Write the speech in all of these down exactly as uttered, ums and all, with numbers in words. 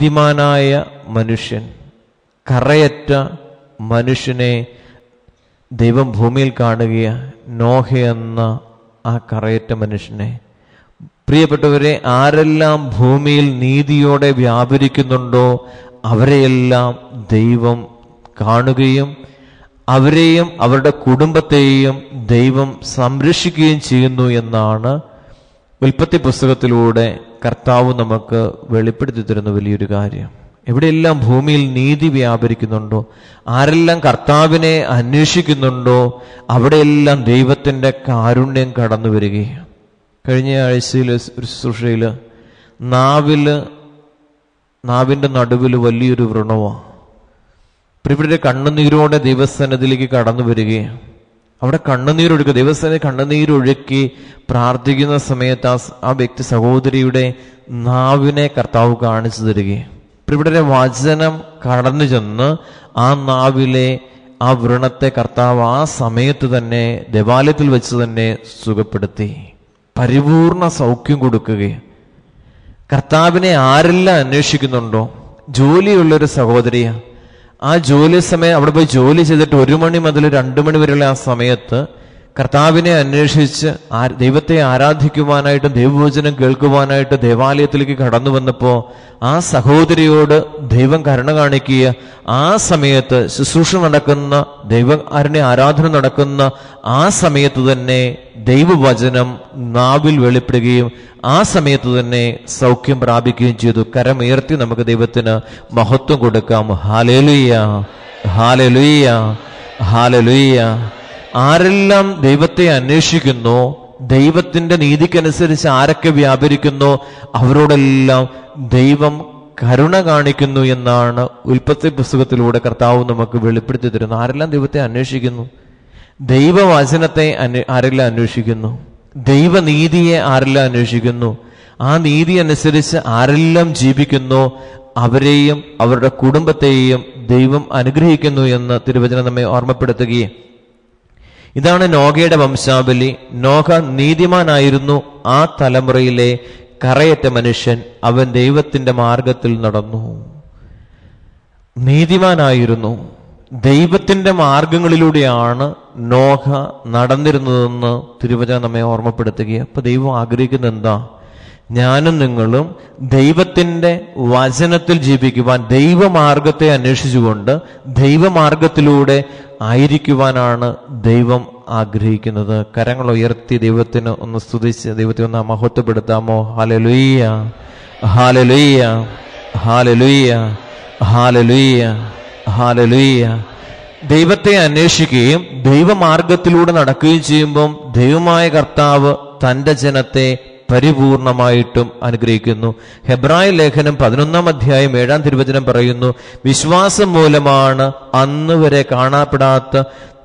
നീതിമാനായ മനുഷ്യൻ, കറയറ്റ മനുഷ്യനെ ദൈവം ഭൂമിയിൽ കാണുകയാണ്, നോഹ എന്ന ആ കറയറ്റ മനുഷ്യനെ. പ്രിയപ്പെട്ടവരെ, ആരെല്ലാം ഭൂമിയിൽ നീതിയോടെ വ്യാപരിക്കുന്നുണ്ടോ അവരെയെല്ലാം ദൈവം കാണുകയും അവരെയും അവരുടെ കുടുംബത്തെയും ദൈവം സംരക്ഷിക്കുകയും ചെയ്യുന്നു എന്നാണ് ഉൽപ്പത്തി പുസ്തകത്തിലൂടെ കർത്താവ് നമുക്ക് വെളിപ്പെടുത്തി തരുന്ന വലിയൊരു കാര്യം. എവിടെയെല്ലാം ഭൂമിയിൽ നീതി വ്യാപരിക്കുന്നുണ്ടോ, ആരെല്ലാം കർത്താവിനെ അന്വേഷിക്കുന്നുണ്ടോ അവിടെയെല്ലാം ദൈവത്തിൻ്റെ കാരുണ്യം കടന്നു വരികയാണ്. കഴിഞ്ഞ ആഴ്ചയിൽ ഒരു ശുശ്രൂഷയിൽ നാവില് നാവിൻ്റെ നടുവിൽ വലിയൊരു വ്രണമാണ്. പ്രിയപ്പെട്ടവരെ, കണ്ണുനീരോടെ ദൈവസന്നിധിയിലേക്ക് കടന്നു വരികയാണ്. അവിടെ കണ്ണുനീരൊഴുക്കുക, ദൈവസന്നിധി കണ്ണുനീരൊഴുക്കി പ്രാർത്ഥിക്കുന്ന സമയത്ത് ആ ആ വ്യക്തി സഹോദരിയുടെ നാവിനെ കർത്താവ് കാണിച്ചു തരികയാണ്. പ്രിയപ്പെട്ടവരെ, വചനം കടന്നു ചെന്ന് ആ നാവിലെ ആ വ്രണത്തെ കർത്താവ് ആ സമയത്ത് തന്നെ ദേവാലയത്തിൽ വെച്ച് തന്നെ സുഖപ്പെടുത്തി പരിപൂർണ സൗഖ്യം കൊടുക്കുകയും. കർത്താവിനെ ആരെല്ലാം അന്വേഷിക്കുന്നുണ്ടോ, ജോലിയുള്ളൊരു സഹോദരിയാണ്, ആ ജോലി സമയം അവിടെ പോയി ജോലി ചെയ്തിട്ട് ഒരു മണി മുതൽ രണ്ടു മണി വരെയുള്ള ആ സമയത്ത് കർത്താവിനെ അന്വേഷിച്ച് ആ ദൈവത്തെ ആരാധിക്കുവാനായിട്ട് ദൈവവചനം കേൾക്കുവാനായിട്ട് ദേവാലയത്തിലേക്ക് കടന്നു വന്നപ്പോൾ ആ സഹോദരിയോട് ദൈവം കരുണ കാണിക്കുക. ആ സമയത്ത് ശുശ്രൂഷ നടക്കുന്ന ദൈവകാരുണ്യ ആരാധന നടക്കുന്ന ആ സമയത്ത് തന്നെ ദൈവവചനം നാവിൽ വെളിപ്പെടുകയും ആ സമയത്ത് തന്നെ സൗഖ്യം പ്രാപിക്കുകയും ചെയ്തു. കരമുയർത്തി നമുക്ക് ദൈവത്തിന് മഹത്വം കൊടുക്കാം. ഹല്ലേലൂയ, ഹല്ലേലൂയ, ഹല്ലേലൂയ. ആരെല്ലാം ദൈവത്തെ അന്വേഷിക്കുന്നോ, ദൈവത്തിന്റെ നീതിക്കനുസരിച്ച് ആരൊക്കെ വ്യാപരിക്കുന്നോ അവരോടെല്ലാം ദൈവം കരുണ കാണിക്കുന്നു എന്നാണ് ഉൽപ്പത്തി പുസ്തകത്തിലൂടെ കർത്താവ് നമുക്ക് വെളിപ്പെടുത്തി തരുന്നു. ആരെല്ലാം ദൈവത്തെ അന്വേഷിക്കുന്നു, ദൈവവചനത്തെ ആരെല്ലാം അന്വേഷിക്കുന്നു, ദൈവനീതിയെ ആരെല്ലാം അന്വേഷിക്കുന്നു, ആ നീതി അനുസരിച്ച് ആരെല്ലാം ജീവിക്കുന്നോ അവരെയും അവരുടെ കുടുംബത്തെയും ദൈവം അനുഗ്രഹിക്കുന്നു എന്ന് തിരുവചനം നമ്മെ ഓർമ്മപ്പെടുത്തുകയും. ഇതാണ് നോഹയുടെ വംശാവലി. നോഹ നീതിമാനായിരുന്നു, ആ തലമുറയിലെ കറയറ്റ മനുഷ്യൻ. അവൻ ദൈവത്തിന്റെ മാർഗത്തിൽ നടന്നു, നീതിമാനായിരുന്നു. ദൈവത്തിന്റെ മാർഗങ്ങളിലൂടെയാണ് നോഹ നടന്നിരുന്നതെന്ന് തിരുവചനം നമ്മെ ഓർമ്മപ്പെടുത്തുകയാണ്. അപ്പൊ ദൈവം ആഗ്രഹിക്കുന്നത് എന്താ? ഞാനും നിങ്ങളും ദൈവത്തിന്റെ വചനത്തിൽ ജീവിക്കുവാൻ, ദൈവമാർഗത്തെ അന്വേഷിച്ചുകൊണ്ട് ദൈവമാർഗത്തിലൂടെ ആയിരിക്കുവാനാണ് ദൈവം ആഗ്രഹിക്കുന്നത്. കരങ്ങൾ ഉയർത്തി ദൈവത്തിന് ഒന്ന് സ്തുതിച്ച് ദൈവത്തെ ഒന്ന് മഹത്വപ്പെടുത്താമോ? ഹല്ലേലൂയ, ഹല്ലേലൂയ, ഹല്ലേലൂയ, ഹല്ലേലൂയ, ഹല്ലേലൂയ. ദൈവത്തെ അന്വേഷിക്കുകയും ദൈവമാർഗത്തിലൂടെ നടക്കുകയും ചെയ്യുമ്പം ദൈവമായ കർത്താവ് തൻ്റെ ജനത്തെ പരിപൂർണമായിട്ടും അനുഗ്രഹിക്കുന്നു. ഹെബ്രായ ലേഖനം പതിനൊന്നാം അധ്യായം ഏഴാം തിരുവചനം പറയുന്നു, വിശ്വാസം മൂലമാണ് അന്ന് വരെ കാണപ്പെടാത്ത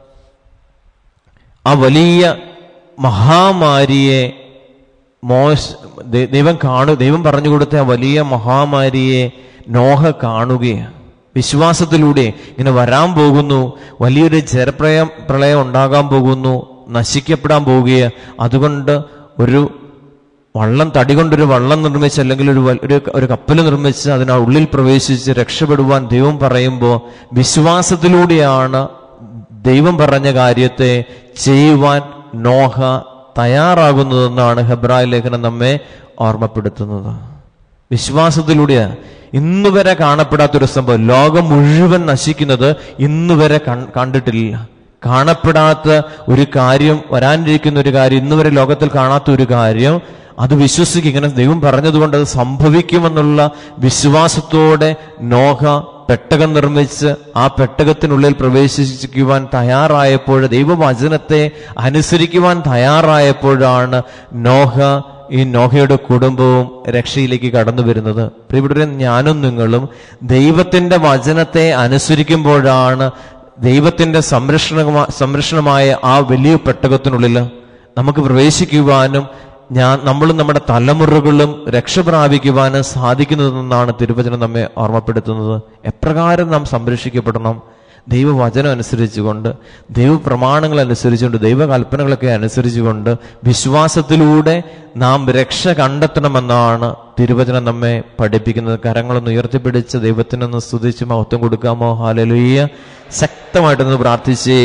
ആ വലിയ മഹാമാരിയെ മോശ ദൈവം കാണു ദൈവം പറഞ്ഞു കൊടുത്ത ആ വലിയ മഹാമാരിയെ നോഹ കാണുകയാണ്. വിശ്വാസത്തിലൂടെ ഇങ്ങനെ വരാൻ പോകുന്നു, വലിയൊരു ജലപ്രളയം പ്രളയം ഉണ്ടാകാൻ പോകുന്നു, നശിക്കപ്പെടാൻ പോവുകയാണ്. അതുകൊണ്ട് ഒരു വള്ളം, തടി കൊണ്ടൊരു വള്ളം നിർമ്മിച്ച് അല്ലെങ്കിൽ ഒരു ഒരു കപ്പൽ നിർമ്മിച്ച് അതിന് ഉള്ളിൽ പ്രവേശിച്ച് രക്ഷപ്പെടുവാൻ ദൈവം പറയുമ്പോൾ വിശ്വാസത്തിലൂടെയാണ് ദൈവം പറഞ്ഞ കാര്യത്തെ ചെയ്യുവാൻ നോഹ തയ്യാറാകുന്നതെന്നാണ് ഹെബ്രായ ലേഖനം നമ്മെ ഓർമ്മപ്പെടുത്തുന്നത്. വിശ്വാസത്തിലൂടെയാണ്. ഇന്നുവരെ കാണപ്പെടാത്തൊരു സംഭവം, ലോകം മുഴുവൻ നശിക്കുന്നത് ഇന്നുവരെ കണ്ടിട്ടില്ല. കാണപ്പെടാത്ത ഒരു കാര്യം, വരാനിരിക്കുന്ന ഒരു കാര്യം, ഇന്നുവരെ ലോകത്തിൽ കാണാത്ത ഒരു കാര്യം, അത് വിശ്വസിക്കുക. ഇങ്ങനെ ദൈവം പറഞ്ഞതുകൊണ്ട് അത് സംഭവിക്കുമെന്നുള്ള വിശ്വാസത്തോടെ നോഹ പെട്ടകം നിർമ്മിച്ച് ആ പെട്ടകത്തിനുള്ളിൽ പ്രവേശിക്കുവാൻ തയ്യാറായപ്പോൾ, ദൈവവചനത്തെ അനുസരിക്കുവാൻ തയ്യാറായപ്പോഴാണ് നോഹ ഈ നോഹയുടെ കുടുംബവും രക്ഷയിലേക്ക് കടന്നു വരുന്നത്. പ്രിയപ്പെട്ടവരെ, ഞാനും നിങ്ങളും ദൈവത്തിന്റെ വചനത്തെ അനുസരിക്കുമ്പോഴാണ് ദൈവത്തിന്റെ സംരക്ഷണ സംരക്ഷണമായ ആ വലിയ പെട്ടകത്തിനുള്ളിൽ നമുക്ക് പ്രവേശിക്കുവാനും ഞാൻ നമ്മളും നമ്മുടെ തലമുറകളും രക്ഷ പ്രാപിക്കുവാനും സാധിക്കുന്നതെന്നാണ് തിരുവചനം നമ്മെ ഓർമ്മപ്പെടുത്തുന്നത്. എപ്രകാരം നാം സംരക്ഷിക്കപ്പെടണം, ദൈവവചനം അനുസരിച്ചുകൊണ്ട്, ദൈവപ്രമാണങ്ങൾ അനുസരിച്ചുകൊണ്ട്, ദൈവകൽപ്പനകളൊക്കെ അനുസരിച്ചുകൊണ്ട് വിശ്വാസത്തിലൂടെ നാം രക്ഷ കണ്ടെത്തണമെന്നാണ് തിരുവചനം നമ്മെ പഠിപ്പിക്കുന്നത്. കരങ്ങളൊന്ന് ഉയർത്തിപ്പിടിച്ച് ദൈവത്തിനൊന്ന് സ്തുതിച്ച് മഹത്വം കൊടുക്കാമോ? ഹല്ലേലൂയ. ശക്തമായിട്ടൊന്ന് പ്രാർത്ഥിച്ചേ.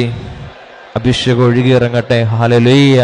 അഭിഷേകം ഒഴുകിയിറങ്ങട്ടെ. ഹല്ലേലൂയ,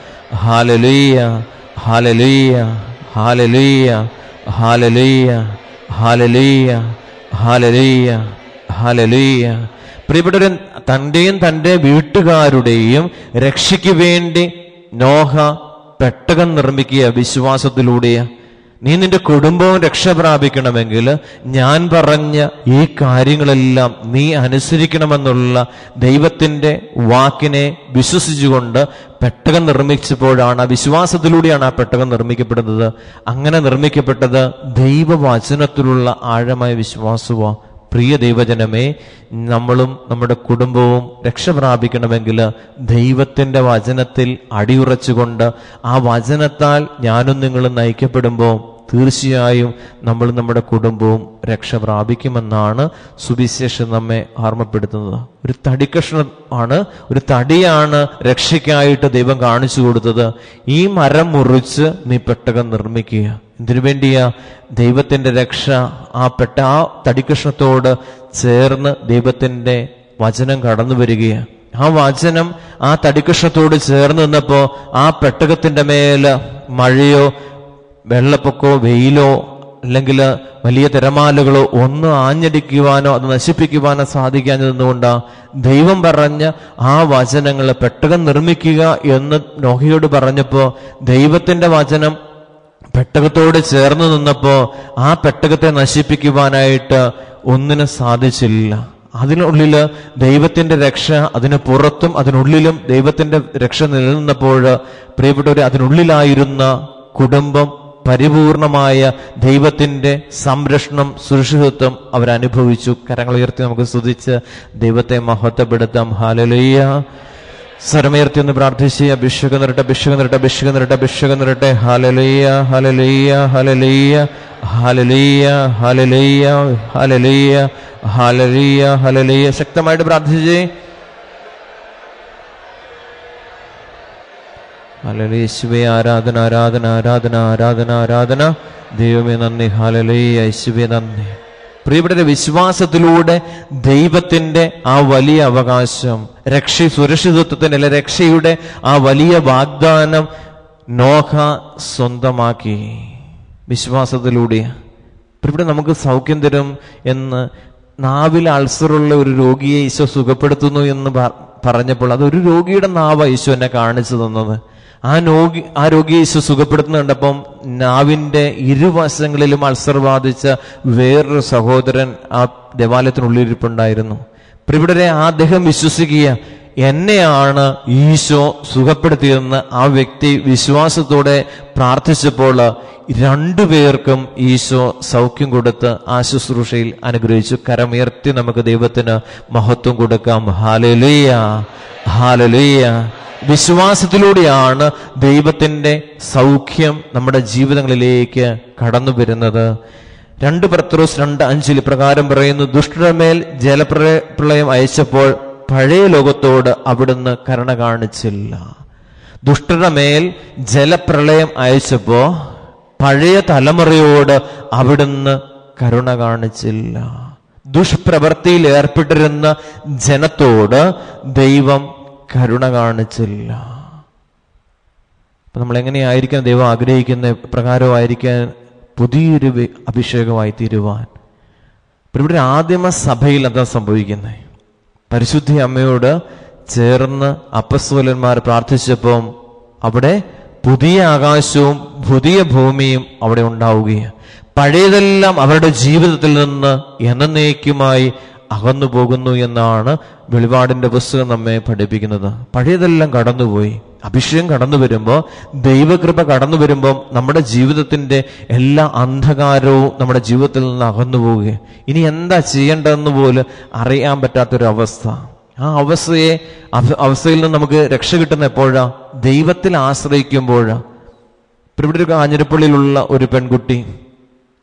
ഹല്ലേലൂയ, ഹല്ലേലൂയ, ഹല്ലേലൂയ, ഹല്ലേലൂയ, ഹല്ലേലൂയ, ഹല്ലേലൂയ, ഹല്ലേലൂയ. പ്രിയപ്പെട്ടവരൻ, തൻ്റെയും തൻ്റെ വീട്ടുകാരുടെയും രക്ഷയ്ക്ക് വേണ്ടി നോഹ പെട്ടകം നിർമ്മിക്കുക വിശ്വാസത്തിലൂടെ. നീ നിന്റെ കുടുംബവും രക്ഷ പ്രാപിക്കണമെങ്കിൽ ഞാൻ പറഞ്ഞ ഈ കാര്യങ്ങളെല്ലാം നീ അനുസരിക്കണമെന്നുള്ള ദൈവത്തിൻ്റെ വാക്കിനെ വിശ്വസിച്ചുകൊണ്ട് പെട്ടകം നിർമ്മിച്ചപ്പോഴാണ്, ആ വിശ്വാസത്തിലൂടെയാണ് ആ പെട്ടകം നിർമ്മിക്കപ്പെടുന്നത്. അങ്ങനെ നിർമ്മിക്കപ്പെട്ടത് ദൈവവചനത്തിലുള്ള ആഴമായ വിശ്വാസമാണ്. പ്രിയ ദൈവജനമേ, നമ്മളും നമ്മുടെ കുടുംബവും രക്ഷ പ്രാപിക്കണമെങ്കിൽ ദൈവത്തിൻ്റെ വചനത്തിൽ അടിയുറച്ചുകൊണ്ട് ആ വചനത്താൽ ഞാനും നിങ്ങളും നയിക്കപ്പെടുമ്പോൾ തീർച്ചയായും നമ്മൾ നമ്മുടെ കുടുംബവും രക്ഷ പ്രാപിക്കുമെന്നാണ് സുവിശേഷം നമ്മെ ഓർമ്മപ്പെടുത്തുന്നത്. ഒരു തടിക്കഷ്ണം ആണ്, ഒരു തടിയാണ് രക്ഷയ്ക്കായിട്ട് ദൈവം കാണിച്ചു കൊടുത്തത്. ഈ മരം മുറിച്ച് നീ പെട്ടകം നിർമ്മിക്കുക. എന്തിനു വേണ്ടിയാ? ദൈവത്തിൻ്റെ രക്ഷ ആ പെട്ട ആ തടിക്കഷ്ണത്തോട് ചേർന്ന് ദൈവത്തിൻ്റെ വചനം കടന്നു വരികയാണ്. ആ വചനം ആ തടിക്കഷ്ണത്തോട് ചേർന്ന് നിന്നപ്പോ ആ പെട്ടകത്തിന്റെ മേല് മഴയോ വെള്ളപ്പൊക്കോ വെയിലോ അല്ലെങ്കിൽ വലിയ തിരമാലകളോ ഒന്നും ആഞ്ഞടിക്കുവാനോ അത് നശിപ്പിക്കുവാനോ സാധിക്കാഞ്ഞതുകൊണ്ടാ ദൈവം പറഞ്ഞ ആ വചനങ്ങൾ പെട്ടകം നിർമ്മിക്കുക എന്ന് നോഹയോട് പറഞ്ഞപ്പോ ദൈവത്തിന്റെ വചനം പെട്ടകത്തോട് ചേർന്ന് നിന്നപ്പോ ആ പെട്ടകത്തെ നശിപ്പിക്കുവാനായിട്ട് ഒന്നിനും സാധിച്ചില്ല. അതിനുള്ളില് ദൈവത്തിന്റെ രക്ഷ, അതിന് പുറത്തും അതിനുള്ളിലും ദൈവത്തിന്റെ രക്ഷ നിലനിന്നപ്പോൾ പ്രിയപ്പെട്ടവരെ, അതിനുള്ളിലായിരുന്ന കുടുംബം പരിപൂർണമായ ദൈവത്തിന്റെ സംരക്ഷണം, സുരക്ഷിതത്വം അവരനുഭവിച്ചു. കരങ്ങൾ ഉയർത്തി നമുക്ക് സ്തുതിച്ച് ദൈവത്തെ മഹത്വപ്പെടുത്താം. ഹല്ലേലൂയ. സ്വരമുയർത്തി ഒന്ന് പ്രാർത്ഥിച്ച് അഭിഷേകം നിറട്ടെ, അഭിഷേകം നിറട്ടെ, അഭിഷേകം നിറട്ടെ, അഭിഷേകം നിറട്ടെ. ഹല്ലേലൂയ, ഹല്ലേലൂയ, ഹല്ലേലൂയ, ഹല്ലേലൂയ, ഹല്ലേലൂയ, ഹല്ലേലൂയ, ഹല്ലേലൂയ, ഹല്ലേലൂയ. ശക്തമായിട്ട് പ്രാർത്ഥിച്ചേ. ഹല്ലേലൂയ. യേശുവേ ആരാധന, ആരാധന, ആരാധന, ആരാധന, ആരാധന. ദൈവമേ നന്ദി. ഹല്ലേലൂയ. യേശുവേ നന്ദി. പ്രിയപ്പെട്ട വിശ്വാസത്തിലൂടെ ദൈവത്തിന്റെ ആ വലിയ അവകാശം, രക്ഷ, സുരക്ഷിതത്വത്തിന്റെ അല്ലെ രക്ഷയുടെ ആ വലിയ വാഗ്ദാനം നോഹ സ്വന്തമാക്കി വിശ്വാസത്തിലൂടെ. പ്രിയപ്പെട്ട നമുക്ക് സൗഖ്യം തരും എന്ന് നാവിൽ അൾസറുള്ള ഒരു രോഗിയെ ഈശോ സുഖപ്പെടുത്തുന്നു എന്ന് പറഞ്ഞപ്പോൾ അതൊരു രോഗിയുടെ നാവ ഈശോ എന്നെ കാണിച്ചു തന്നത്. ആ രോഗി ആ രോഗിയെ ഈശോ സുഖപ്പെടുത്തുന്ന കണ്ടപ്പം നാവിന്റെ ഇരുവശങ്ങളിലും അൾസർ ബാധിച്ച വേറൊരു സഹോദരൻ ആ ദേവാലയത്തിനുള്ളിരിപ്പുണ്ടായിരുന്നു. പ്രിയപ്പെട്ടവരെ, അദ്ദേഹം വിശ്വസിക്കുക, എന്നെയാണ് ഈശോ സുഖപ്പെടുത്തിയതെന്ന് ആ വ്യക്തി വിശ്വാസത്തോടെ പ്രാർത്ഥിച്ചപ്പോൾ രണ്ടുപേർക്കും ഈശോ സൗഖ്യം കൊടുത്ത് ആ ശുശ്രൂഷയിൽ അനുഗ്രഹിച്ചു. കരമുയർത്തി നമുക്ക് ദൈവത്തിന് മഹത്വം കൊടുക്കാം. ഹല്ലേലൂയ, ഹല്ലേലൂയ. വിശ്വാസത്തിലൂടെയാണ് ദൈവത്തിന്റെ സൗഖ്യം നമ്മുടെ ജീവിതങ്ങളിലേക്ക് കടന്നു വരുന്നത്. രണ്ട് പത്രോസ് രണ്ട് അഞ്ചിൽ പ്രകാരം പറയുന്നു, ദുഷ്ടരുടെ മേൽ ജലപ്രളയം അയച്ചപ്പോൾ പഴയ ലോകത്തോട് അവിടുന്ന് കരുണ കാണിച്ചില്ല. ദുഷ്ടരുടെ മേൽ ജലപ്രളയം അയച്ചപ്പോ പഴയ തലമുറയോട് അവിടുന്ന് കരുണ കാണിച്ചില്ല. ദുഷ്പ്രവൃത്തിയിൽ ഏർപ്പെട്ടിരുന്ന ജനത്തോട് ദൈവം കരുണ കാണിച്ചില്ല. അപ്പൊ നമ്മൾ എങ്ങനെയായിരിക്കാൻ ദൈവം ആഗ്രഹിക്കുന്ന പ്രകാരമായിരിക്കാൻ പുതിയൊരു അഭിഷേകമായി തീരുവാൻ. ഇവിടെ ആദിമ സഭയിൽ എന്താ സംഭവിക്കുന്നത്? പരിശുദ്ധ അമ്മയോട് ചേർന്ന് അപ്പസ്തോലന്മാർ പ്രാർത്ഥിച്ചപ്പം അവിടെ പുതിയ ആകാശവും പുതിയ ഭൂമിയും അവിടെ ഉണ്ടാവുകയാണ്. പഴയതെല്ലാം അവരുടെ ജീവിതത്തിൽ നിന്ന് എന്നേക്കുമായി അകന്നു പോകുന്നു എന്നാണ് വെളിപാടിന്റെ പുസ്തകം നമ്മെ പഠിപ്പിക്കുന്നത്. പഴയതെല്ലാം കടന്നുപോയി. അഭിഷേകം കടന്നു വരുമ്പോൾ, ദൈവകൃപ കടന്നു വരുമ്പോൾ നമ്മുടെ ജീവിതത്തിന്റെ എല്ലാ അന്ധകാരവും നമ്മുടെ ജീവിതത്തിൽ നിന്ന് അകന്നു പോവുകയാണ്. ഇനി എന്താ ചെയ്യേണ്ടതെന്ന് പോലും അറിയാൻ പറ്റാത്തൊരവസ്ഥ. ആ അവസ്ഥയെ അവസ്ഥയിൽ നിന്ന് നമുക്ക് രക്ഷ കിട്ടുന്ന എപ്പോഴാ? ദൈവത്തിൽ ആശ്രയിക്കുമ്പോഴാ. ഇവിടെ ഒരു കാഞ്ഞിരപ്പള്ളിയിലുള്ള ഒരു പെൺകുട്ടി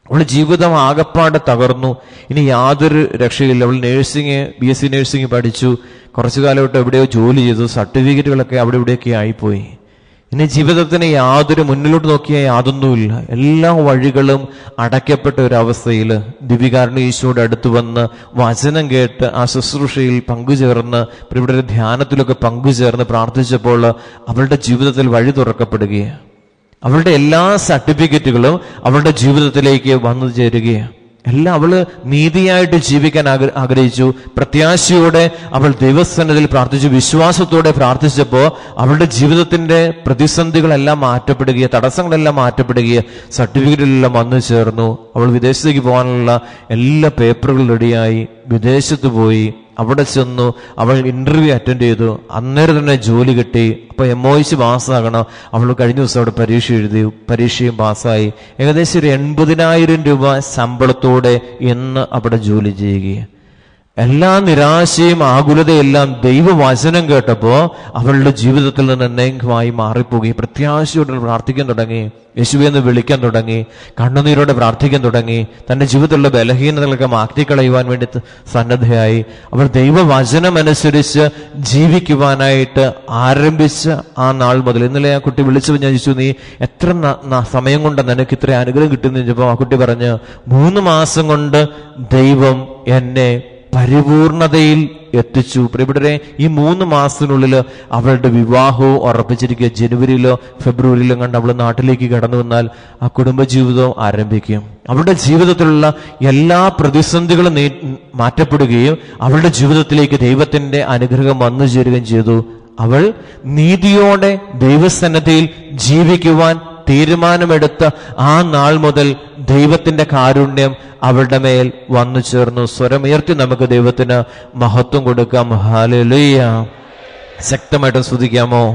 അവളുടെ ജീവിതം ആകപ്പാടെ തകർന്നു. ഇനി യാതൊരു രക്ഷയില്ല. അവൾ nursing B S C nursing പഠിച്ചു, കുറച്ചു കാലമായിട്ട് എവിടെയോ ജോലി ചെയ്തു, സർട്ടിഫിക്കറ്റുകളൊക്കെ അവിടെ ഇവിടെയൊക്കെ ആയിപ്പോയി. ഇനി ജീവിതത്തിന് യാതൊരു മുന്നിലോട്ട് നോക്കിയാൽ യാതൊന്നുമില്ല. എല്ലാ വഴികളും അടയ്ക്കപ്പെട്ട ഒരവസ്ഥയിൽ ദിവികാരന് ഈശോയുടെ അടുത്ത് വന്ന് വചനം കേട്ട് ആ ശുശ്രൂഷയിൽ പങ്കുചേർന്ന് ഇവിടെ ഒരു ധ്യാനത്തിലൊക്കെ പങ്കുചേർന്ന് പ്രാർത്ഥിച്ചപ്പോൾ അവളുടെ ജീവിതത്തിൽ വഴി തുറക്കപ്പെടുകയാണ്. അവളുടെ എല്ലാ സർട്ടിഫിക്കറ്റുകളും അവളുടെ ജീവിതത്തിലേക്ക് വന്നു ചേരുകയാണ്. എല്ലാം അവള് നീതിയായിട്ട് ജീവിക്കാൻ ആഗ്രഹിച്ചു. പ്രത്യാശയോടെ അവൾ ദൈവസന്നിധിയിൽ പ്രാർത്ഥിച്ചു, വിശ്വാസത്തോടെ പ്രാർത്ഥിച്ചപ്പോൾ അവളുടെ ജീവിതത്തിന്റെ പ്രതിസന്ധികളെല്ലാം മാറ്റപ്പെടുകയും തടസ്സങ്ങളെല്ലാം മാറ്റപ്പെടുകയും സർട്ടിഫിക്കറ്റിലെല്ലാം വന്നു ചേർന്നു. അവൾ വിദേശത്തേക്ക് പോകാനുള്ള എല്ലാ പേപ്പറുകളും റെഡിയായി. വിദേശത്ത് പോയി, അവിടെ ചെന്നു, അവൾ ഇന്റർവ്യൂ അറ്റൻഡ് ചെയ്തു. അന്നേരം തന്നെ ജോലി കിട്ടി. അപ്പൊ എം ഒ സി പാസ്സാകണം. അവൾ കഴിഞ്ഞ ദിവസം അവിടെ പരീക്ഷ എഴുതി, പരീക്ഷയും പാസ്സായി. ഏകദേശം ഒരു എൺപതിനായിരം രൂപ ശമ്പളത്തോടെ ഇന്ന് അവിടെ ജോലി ചെയ്യുകയാണ്. എല്ലാ നിരാശയും ആകുലതയെല്ലാം ദൈവവചനം കേട്ടപ്പോ അവളുടെ ജീവിതത്തിൽ നിന്ന് എന്നേക്കുമായി മാറിപ്പോകുകയും പ്രത്യാശയോടെ പ്രാർത്ഥിക്കാൻ തുടങ്ങി, യേശുവേ എന്ന് വിളിക്കാൻ തുടങ്ങി, കണ്ണുനീരോടെ പ്രാർത്ഥിക്കാൻ തുടങ്ങി. തന്റെ ജീവിതത്തിലുള്ള ബലഹീനതകളൊക്കെ മാറ്റിക്കളയുവാൻ വേണ്ടി സന്നദ്ധയായി. അവൾ ദൈവവചനം അനുസരിച്ച് ജീവിക്കുവാനായിട്ട് ആരംഭിച്ച ആ നാൾ മുതൽ ഇന്നലെ ആ കുട്ടി വിളിച്ചു ഞാൻ ചോദിച്ചു, നീ എത്ര സമയം കൊണ്ട് നിനക്ക് ഇത്ര അനുഗ്രഹം കിട്ടുന്നു ചോദിച്ചപ്പോൾ ആ കുട്ടി പറഞ്ഞ്, മൂന്ന് മാസം കൊണ്ട് ദൈവം എന്നെ പരിപൂർണതയിൽ എത്തിച്ചു. പ്രിയപ്പെട്ടവരെ, ഈ മൂന്ന് മാസത്തിനുള്ളിൽ അവളുടെ വിവാഹവും ഉറപ്പിച്ചിരിക്കുക. ജനുവരിയിലോ ഫെബ്രുവരിയിലോ കണ്ട് അവൾ നാട്ടിലേക്ക് കടന്നു വന്നാൽ ആ കുടുംബജീവിതവും ആരംഭിക്കും. അവളുടെ ജീവിതത്തിലുള്ള എല്ലാ പ്രതിസന്ധികളും മാറ്റപ്പെടുകയും അവളുടെ ജീവിതത്തിലേക്ക് ദൈവത്തിന്റെ അനുഗ്രഹം വന്നു ചേരുകയും ചെയ്തു. അവൾ നീതിയോടെ ദൈവസന്നിധിയിൽ ജീവിക്കുവാൻ തീരുമാനമെടുത്ത ആ നാൾ മുതൽ ദൈവത്തിന്റെ കാരുണ്യം അവളുടെ മേൽ വന്നു ചേർന്നു. സ്വരമുയർത്തി നമുക്ക് ദൈവത്തിന് മഹത്വം കൊടുക്കാം. ഹല്ലേലൂയ. ശക്തമായിട്ട് സ്തുതിക്കാമോ?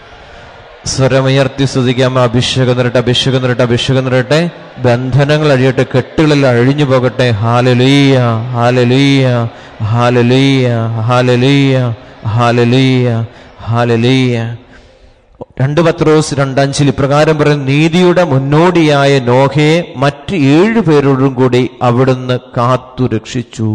സ്വരമുയർത്തി സ്തുതിക്കാമോ? അഭിഷേകം നിറട്ടെ, അഭിഷേകം നിറട്ടെ, അഭിഷേകം നിറട്ടെ. ബന്ധനങ്ങൾ അഴിയട്ടെ, കെട്ടുകളിൽ അഴിഞ്ഞു പോകട്ടെ. ഹല്ലേലൂയ, ഹല്ലേലൂയ, ഹല്ലേലൂയ, ഹല്ലേലൂയ, ഹല്ലേലൂയ, ഹല്ലേലൂയ. രണ്ട് പത്രോസ് രണ്ടഞ്ചിൽ ഇപ്രകാരം പറയും, നീതിയുടെ മുന്നോടിയായ നോഹയെ മറ്റ് ഏഴു പേരോടും കൂടി അവിടുന്ന് കാത്തു രക്ഷിച്ചു.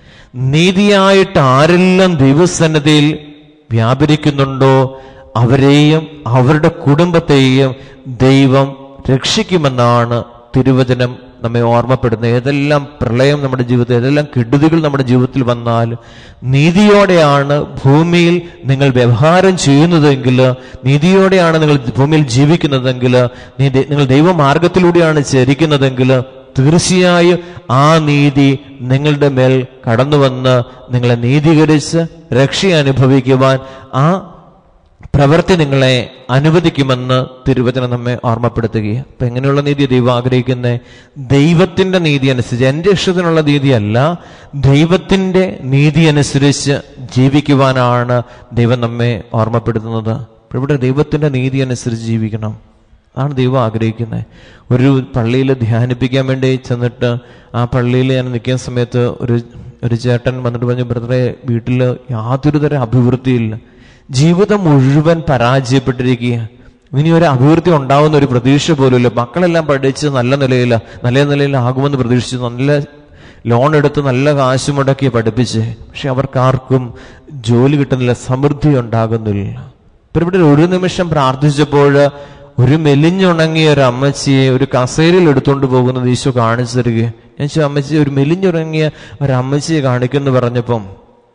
നീതിയായിട്ട് ആരെല്ലാം ദൈവസന്നിധിയിൽ വ്യാപരിക്കുന്നുണ്ടോ അവരെയും അവരുടെ കുടുംബത്തെയും ദൈവം രക്ഷിക്കുമെന്നാണ് തിരുവചനം നമ്മെ ഓർമ്മപ്പെടുന്നത്. ഏതെല്ലാം പ്രളയം നമ്മുടെ ജീവിതത്തിൽ, ഏതെല്ലാം കെടുതികൾ നമ്മുടെ ജീവിതത്തിൽ വന്നാൽ നീതിയോടെയാണ് ഭൂമിയിൽ നിങ്ങൾ വ്യവഹാരം ചെയ്യുന്നതെങ്കിൽ, നീതിയോടെയാണ് നിങ്ങൾ ഭൂമിയിൽ ജീവിക്കുന്നതെങ്കിൽ, നിങ്ങൾ ദൈവമാർഗത്തിലൂടെയാണ് ചരിക്കുന്നതെങ്കിൽ, തീർച്ചയായും ആ നീതി നിങ്ങളുടെ മേൽ കടന്നു വന്ന് നിങ്ങളെ നീതീകരിച്ച് രക്ഷ അനുഭവിക്കുവാൻ ആ പ്രവൃത്തി നിങ്ങളെ അനുവദിക്കുമെന്ന് തിരുവചനം നമ്മെ ഓർമ്മപ്പെടുത്തുകയാണ്. അപ്പൊ എങ്ങനെയുള്ള നീതി ദൈവം ആഗ്രഹിക്കുന്നത്? ദൈവത്തിന്റെ നീതി അനുസരിച്ച്, എന്റെ ഇഷ്ടത്തിനുള്ള നീതിയല്ല, ദൈവത്തിന്റെ നീതി അനുസരിച്ച് ജീവിക്കുവാനാണ് ദൈവം നമ്മെ ഓർമ്മപ്പെടുത്തുന്നത്. ഇവിടെ ദൈവത്തിന്റെ നീതി അനുസരിച്ച് ജീവിക്കണം, അതാണ് ദൈവം ആഗ്രഹിക്കുന്നത്. ഒരു പള്ളിയിൽ ധ്യാനിപ്പിക്കാൻ വേണ്ടി ചെന്നിട്ട് ആ പള്ളിയിൽ ഞാൻ നിൽക്കുന്ന സമയത്ത് ഒരു ഒരു ചേട്ടൻ വന്നിട്ട് പറഞ്ഞു, ബ്രദറെ, വീട്ടിൽ യാതൊരു തരം അഭിവൃദ്ധിയില്ല, ജീവിതം മുഴുവൻ പരാജയപ്പെട്ടിരിക്കുക, ഇനി ഒരു അഭിവൃദ്ധി ഉണ്ടാവുന്ന ഒരു പ്രതീക്ഷ പോലുമില്ല. മക്കളെല്ലാം പഠിച്ച് നല്ല നിലയില്ല, നല്ല നിലയിലാകുമെന്ന് പ്രതീക്ഷിച്ചു, നല്ല ലോൺ എടുത്ത് നല്ല കാശ് മുടക്കി പഠിപ്പിച്ച്, പക്ഷെ അവർക്കാർക്കും ജോലി കിട്ടുന്നില്ല, സമൃദ്ധി ഉണ്ടാകുന്നില്ല. ഇപ്പം ഇവിടെ ഒരു നിമിഷം പ്രാർത്ഥിച്ചപ്പോൾ ഒരു മെലിഞ്ഞുണങ്ങിയ ഒരു അമ്മച്ചിയെ ഒരു കസേരയിൽ എടുത്തുകൊണ്ട് പോകുന്നത് ഈശോ കാണിച്ചു തരികയാണ്. ഞാൻ ചോദിച്ചു, അമ്മച്ചി, ഒരു മെലിഞ്ഞുണങ്ങിയ ഒരു അമ്മച്ചിയെ കാണിക്കുമെന്ന് പറഞ്ഞപ്പം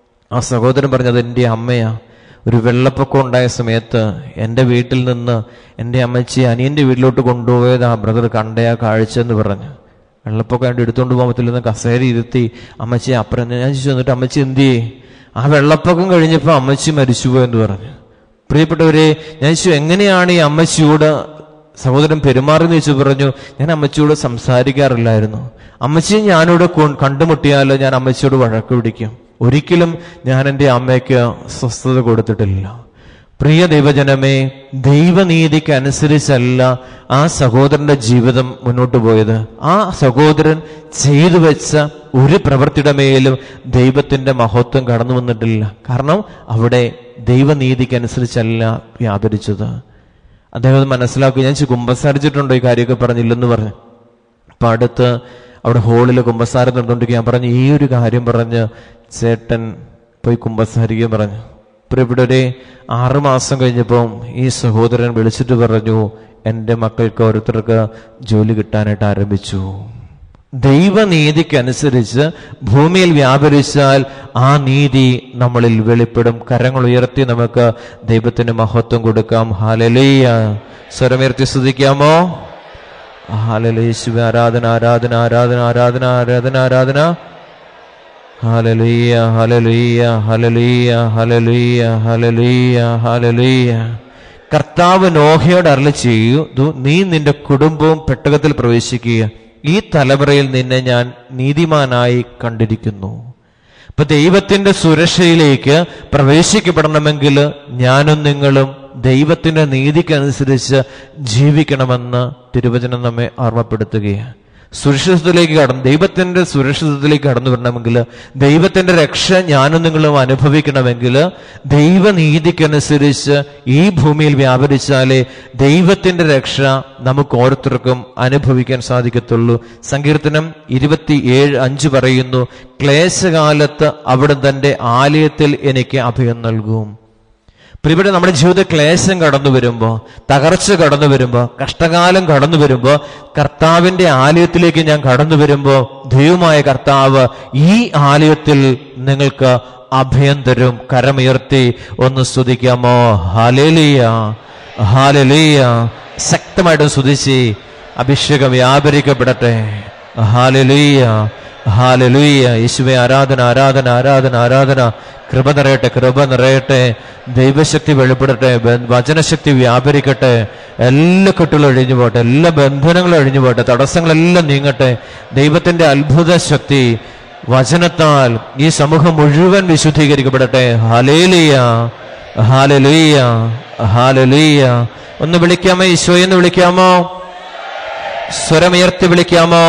ആ സഹോദരൻ പറഞ്ഞത് എൻ്റെ അമ്മയാ. ഒരു വെള്ളപ്പൊക്കം ഉണ്ടായ സമയത്ത് എൻ്റെ വീട്ടിൽ നിന്ന് എൻ്റെ അമ്മച്ചി അനിയൻ്റെ വീട്ടിലോട്ട് കൊണ്ടുപോയത് ആ ബ്രദർ കണ്ട ആ കാഴ്ച എന്ന് പറഞ്ഞു. വെള്ളപ്പൊക്കം ആയിട്ട് എടുത്തുകൊണ്ട് പോകാൻ പറ്റില്ലെന്ന് കസേര ഇരുത്തി അമ്മച്ചി അപ്പുറം. ഞാൻ ചോദിച്ചു, എന്നിട്ട് അമ്മച്ചി എന്ത് ചെയ്യേ? ആ വെള്ളപ്പൊക്കം കഴിഞ്ഞപ്പോൾ അമ്മച്ചി മരിച്ചുപോയെന്ന് പറഞ്ഞു. പ്രിയപ്പെട്ടവരെ, ഞാൻ ചോദിച്ചു, എങ്ങനെയാണ് ഈ അമ്മച്ചിയോട് സഹോദരൻ പെരുമാറുന്ന ചോദിച്ചു. പറഞ്ഞു, ഞാൻ അമ്മച്ചിയോട് സംസാരിക്കാറില്ലായിരുന്നു, അമ്മച്ചിയെ ഞാനിവിടെ കണ്ടുമുട്ടിയാൽ ഞാൻ അമ്മച്ചിയോട് വഴക്ക് പിടിക്കും, ഒരിക്കലും ഞാൻ എൻ്റെ അമ്മയ്ക്ക് സ്വസ്ഥത കൊടുത്തിട്ടില്ല. പ്രിയ ദൈവജനമേ, ദൈവനീതിക്ക് അനുസരിച്ചല്ല ആ സഹോദരന്റെ ജീവിതം മുന്നോട്ട് പോയത്. ആ സഹോദരൻ ചെയ്തു വെച്ച ഒരു പ്രവൃത്തിയുടെ മേലും ദൈവത്തിന്റെ മഹത്വം കടന്നു വന്നിട്ടില്ല. കാരണം അവിടെ ദൈവനീതിക്ക് അനുസരിച്ചല്ല വ്യാപരിച്ചത്. അദ്ദേഹം മനസ്സിലാക്കുക. ഞാൻ കുമ്പസാരിച്ചിട്ടുണ്ടോ ഈ കാര്യമൊക്കെ പറഞ്ഞില്ലെന്ന് പറഞ്ഞു. അപ്പം അടുത്ത് അവിടെ ഹോളിൽ കുമ്പസാരം നടന്നുകൊണ്ടിരിക്കുക. ഞാൻ പറഞ്ഞു ഈ ഒരു കാര്യം പറഞ്ഞ് ചേട്ടൻ പോയി കുമ്പസാരിക്കാൻ പറഞ്ഞു. ഇപ്പം ഇവിടെ ഒരു ആറുമാസം കഴിഞ്ഞപ്പം ഈ സഹോദരൻ വിളിച്ചിട്ട് പറഞ്ഞു, എൻ്റെ മക്കൾക്ക് ഓരോരുത്തർക്ക് ജോലി കിട്ടാനായിട്ട് ആരംഭിച്ചു. ദൈവനീതിക്കനുസരിച്ച് ഭൂമിയിൽ വ്യാപരിച്ചാൽ ആ നീതി നമ്മളിൽ വെളിപ്പെടും. കരങ്ങൾ ഉയർത്തി നമുക്ക് ദൈവത്തിന് മഹത്വം കൊടുക്കാം. ഹല്ലേലൂയ. സ്വരമുയർത്തി സ്തുതിക്കാമോ? ഹല്ലേലൂയ. യേശുവേ ആരാധന, ആരാധന, ആരാധന, ആരാധന, ആരാധന, ആരാധന. ഹല്ലേലൂയ, ഹല്ലേലൂയ, ഹല്ലേലൂയ, ഹല്ലേലൂയ, ഹല്ലേലൂയ, ഹല്ലേലൂയ. കർത്താവ് നോഹയോട് അരുളി ചെയ്യൂ, നീ നിന്റെ കുടുംബവും പെട്ടകത്തിൽ പ്രവേശിക്കുക, ഈ തലമുറയിൽ നിന്നെ ഞാൻ നീതിമാനായി കണ്ടിരിക്കുന്നു. ഇപ്പൊ ദൈവത്തിന്റെ സുരക്ഷയിലേക്ക് പ്രവേശിക്കപ്പെടണമെങ്കിൽ ഞാനും നിങ്ങളും ദൈവത്തിന്റെ നീതിക്കനുസരിച്ച് ജീവിക്കണമെന്ന് തിരുവചനം നമ്മെ ഓർമ്മപ്പെടുത്തുകയാണ്. സുരക്ഷിതത്തിലേക്ക് കടന്നു ദൈവത്തിന്റെ സുരക്ഷിതത്തിലേക്ക് കടന്നു വരണമെങ്കിൽ, ദൈവത്തിന്റെ രക്ഷ ഞാനും നിങ്ങളും അനുഭവിക്കണമെങ്കിൽ ദൈവനീതിക്കനുസരിച്ച് ഈ ഭൂമിയിൽ വ്യാപരിച്ചാലേ ദൈവത്തിന്റെ രക്ഷ നമുക്ക് ഓരോരുത്തർക്കും അനുഭവിക്കാൻ സാധിക്കത്തുള്ളൂ. സങ്കീർത്തനം ഇരുപത്തി ഏഴ് അഞ്ച് പറയുന്നു, ക്ലേശകാലത്ത് അവിടുന്ന് തന്റെ ആലയത്തിൽ എനിക്ക് അഭയം നൽകും. ഇവിടെ നമ്മുടെ ജീവിത ക്ലേശം കടന്നു വരുമ്പോ, തകർച്ച കടന്നു വരുമ്പോ, കഷ്ടകാലം കടന്നു വരുമ്പോ, കർത്താവിന്റെ ആലയത്തിലേക്ക് ഞാൻ കടന്നു വരുമ്പോ ദൈവമായ കർത്താവ് ഈ ആലയത്തിൽ നിങ്ങൾക്ക് അഭയം തരും. കരമുയർത്തി ഒന്ന് സ്തുതിക്കാമോ? ഹല്ലേലൂയ, ഹല്ലേലൂയ. ശക്തമായിട്ട് സ്തുതിച്ച് അഭിഷേകം വ്യാപരിക്കപ്പെടട്ടെ. ഹല്ലേലൂയ, ഹല്ലേലൂയ. യേശുവേ ആരാധന, ആരാധന, ആരാധന, ആരാധന. കൃപ നിറയട്ടെ, കൃപ നിറയട്ടെ. ദൈവശക്തി വെളിപ്പെടട്ടെ, വചനശക്തി വ്യാപരിക്കട്ടെ. എല്ലാ കെട്ടുകളും അഴിഞ്ഞു പോട്ടെ, എല്ലാ ബന്ധനങ്ങളും അഴിഞ്ഞു പോട്ടെ, തടസ്സങ്ങളെല്ലാം നീങ്ങട്ടെ. ദൈവത്തിന്റെ അത്ഭുത ശക്തി വചനത്താൽ ഈ സമൂഹം മുഴുവൻ വിശുദ്ധീകരിക്കപ്പെടട്ടെ. ഹല്ലേലൂയ, ഹല്ലേലൂയ, ഹല്ലേലൂയ. ഒന്ന് വിളിക്കാമോ? ഈശോയെന്ന് വിളിക്കാമോ? സ്വരമുയർത്തി വിളിക്കാമോ?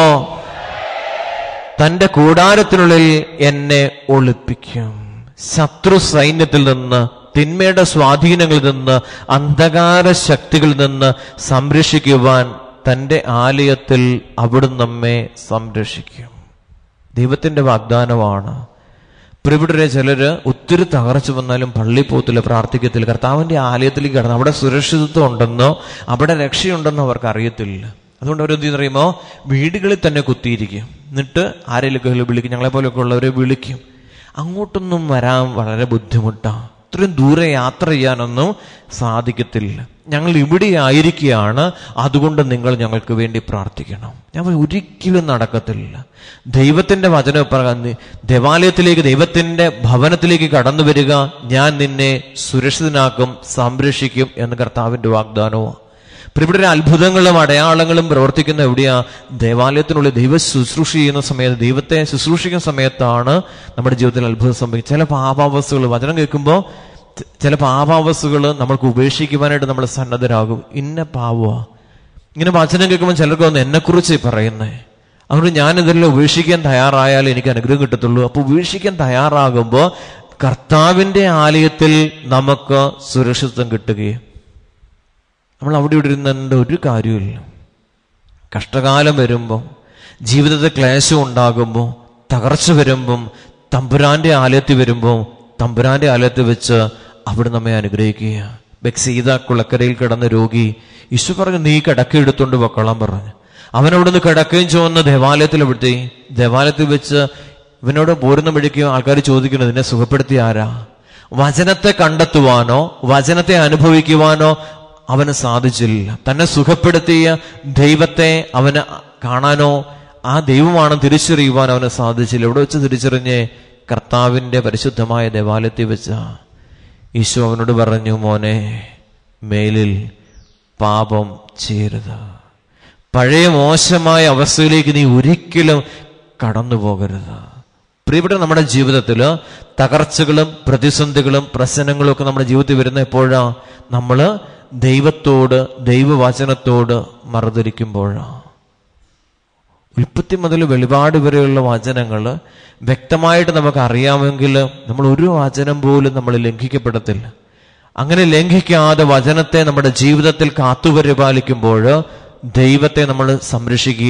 തന്റെ കൂടാരത്തിനുള്ളിൽ എന്നെ ഒളിപ്പിക്കും. ശത്രു സൈന്യത്തിൽ നിന്ന്, തിന്മയുടെ സ്വാധീനങ്ങളിൽ നിന്ന്, അന്ധകാര ശക്തികളിൽ നിന്ന് സംരക്ഷിക്കുവാൻ തന്റെ ആലയത്തിൽ അവിടുന്ന് നമ്മെ സംരക്ഷിക്കും. ദൈവത്തിന്റെ വാഗ്ദാനമാണ്. ഇവിടെ ചിലര് ഒത്തിരി തകർച്ച വന്നാലും പള്ളി പോകത്തില്ല, പ്രാർത്ഥിക്കത്തില്ല. കർത്താവിന്റെ ആലയത്തിലേക്ക് കടന്ന് അവിടെ സുരക്ഷിതത്വം ഉണ്ടെന്നോ അവിടെ രക്ഷയുണ്ടെന്നോ അവർക്ക് അറിയത്തില്ല. അതുകൊണ്ട് അവരെന്ത് ചെയ്യുന്നറിയുമോ? വീടുകളിൽ തന്നെ കുത്തിയിരിക്കും. എന്നിട്ട് ആരെങ്കിലും വിളിക്കും, ഞങ്ങളെ പോലെയൊക്കെ ഉള്ളവരെ വിളിക്കും. അങ്ങോട്ടൊന്നും വരാൻ വളരെ ബുദ്ധിമുട്ടാണ്. ഇത്രയും ദൂരെ യാത്ര ചെയ്യാനൊന്നും സാധിക്കത്തില്ല. ഞങ്ങൾ ഇവിടെ ആയിരിക്കുകയാണ്, അതുകൊണ്ട് നിങ്ങൾ ഞങ്ങൾക്ക് വേണ്ടി പ്രാർത്ഥിക്കണം. ഞങ്ങൾ ഒരിക്കലും നടക്കത്തില്ല. ദൈവത്തിന്റെ വചനം, ദേവാലയത്തിലേക്ക്, ദൈവത്തിന്റെ ഭവനത്തിലേക്ക് കടന്നു വരിക, ഞാൻ നിന്നെ സുരക്ഷിതനാക്കും, സംരക്ഷിക്കും എന്ന് കർത്താവിന്റെ വാഗ്ദാനവും. ഇവിടെ അത്ഭുതങ്ങളും അടയാളങ്ങളും പ്രവർത്തിക്കുന്ന എവിടെയാ? ദേവാലയത്തിനുള്ളിൽ ദൈവ ശുശ്രൂഷ ചെയ്യുന്ന സമയത്ത്, ദൈവത്തെ ശുശ്രൂഷിക്കുന്ന സമയത്താണ് നമ്മുടെ ജീവിതത്തിൽ അത്ഭുതം സംഭവിക്കും. ചില പാപാവസ്ഥകൾ, വചനം കേൾക്കുമ്പോൾ ചില പാപാവസ്ഥകൾ നമ്മൾക്ക് ഉപേക്ഷിക്കുവാനായിട്ട് നമ്മൾ സന്നദ്ധരാകും. ഇന്ന പാവ ഇങ്ങനെ വചനം കേൾക്കുമ്പോൾ ചിലർക്ക് ഒന്ന് എന്നെക്കുറിച്ച് പറയുന്നേ, അതുകൊണ്ട് ഞാൻ ഇതെല്ലാം ഉപേക്ഷിക്കാൻ തയ്യാറായാലേ എനിക്ക് അനുഗ്രഹം കിട്ടത്തുള്ളൂ. അപ്പൊ ഉപേക്ഷിക്കാൻ തയ്യാറാകുമ്പോൾ കർത്താവിന്റെ ആലയത്തിൽ നമുക്ക് സുരക്ഷിതത്വം കിട്ടുകയും നമ്മൾ അവിടെ ഇവിടെ ഇരുന്നതിൻ്റെ ഒരു കാര്യമില്ല. കഷ്ടകാലം വരുമ്പം, ജീവിതത്തിൽ ക്ലേശം ഉണ്ടാകുമ്പോൾ, തകർച്ച വരുമ്പം, തമ്പുരാന്റെ ആലയത്തിൽ വരുമ്പോൾ, തമ്പുരാന്റെ ആലയത്തിൽ വെച്ച് അവിടെ നമ്മെ അനുഗ്രഹിക്കുക. ബെത്സീദ കുളക്കരയിൽ കിടന്ന രോഗി, യേശു പറഞ്ഞു നീ കിടക്ക എടുത്തോണ്ട് വെക്കോളാൻ പറഞ്ഞു. അവനവിടുന്ന് കിടക്കുകയും ചുവന്ന് ദേവാലയത്തിൽ എവിടുത്തെ ദേവാലയത്തിൽ വെച്ച് ഇവനോട് പോരുന്ന വഴിക്കുകയും ആൾക്കാർ ചോദിക്കുന്നത് നിന്നെ സുഖപ്പെടുത്തിയ ആരാ? വചനത്തെ കണ്ടെത്തുവാനോ വചനത്തെ അനുഭവിക്കുവാനോ അവന് സാധിച്ചില്ല. തന്നെ സുഖപ്പെടുത്തിയ ദൈവത്തെ അവന് കാണാനോ ആ ദൈവമാണ് തിരിച്ചറിയുവാൻ അവന് സാധിച്ചില്ല. ഇവിടെ വെച്ച് തിരിച്ചറിഞ്ഞ് കർത്താവിന്റെ പരിശുദ്ധമായ ദേവാലയത്തിൽ വെച്ച ഈശോ അവനോട് പറഞ്ഞു, മോനെ മേലിൽ പാപം ചെയ്യരുത്. പഴയ മോശമായ അവസ്ഥയിലേക്ക് നീ ഒരിക്കലും കടന്നു പോകരുത്. പ്രിയപ്പെട്ട നമ്മുടെ ജീവിതത്തിൽ തകർച്ചകളും പ്രതിസന്ധികളും പ്രശ്നങ്ങളും ഒക്കെ നമ്മുടെ ജീവിതത്തിൽ വരുന്ന എപ്പോഴാ? നമ്മള് ദൈവത്തോട്, ദൈവവചനത്തോട് മറുതലിക്കുമ്പോഴാണ്. ഉൽപ്പത്തി മുതൽ വെളിപാട് വരെയുള്ള വചനങ്ങൾ വ്യക്തമായിട്ട് നമുക്ക് അറിയാമെങ്കിൽ നമ്മൾ ഒരു വചനം പോലും നമ്മൾ ലംഘിക്കപ്പെടത്തില്ല. അങ്ങനെ ലംഘിക്കാതെ വചനത്തെ നമ്മുടെ ജീവിതത്തിൽ കാത്തുപരിപാലിക്കുമ്പോൾ ദൈവത്തെ നമ്മൾ സംരക്ഷിക്കുക.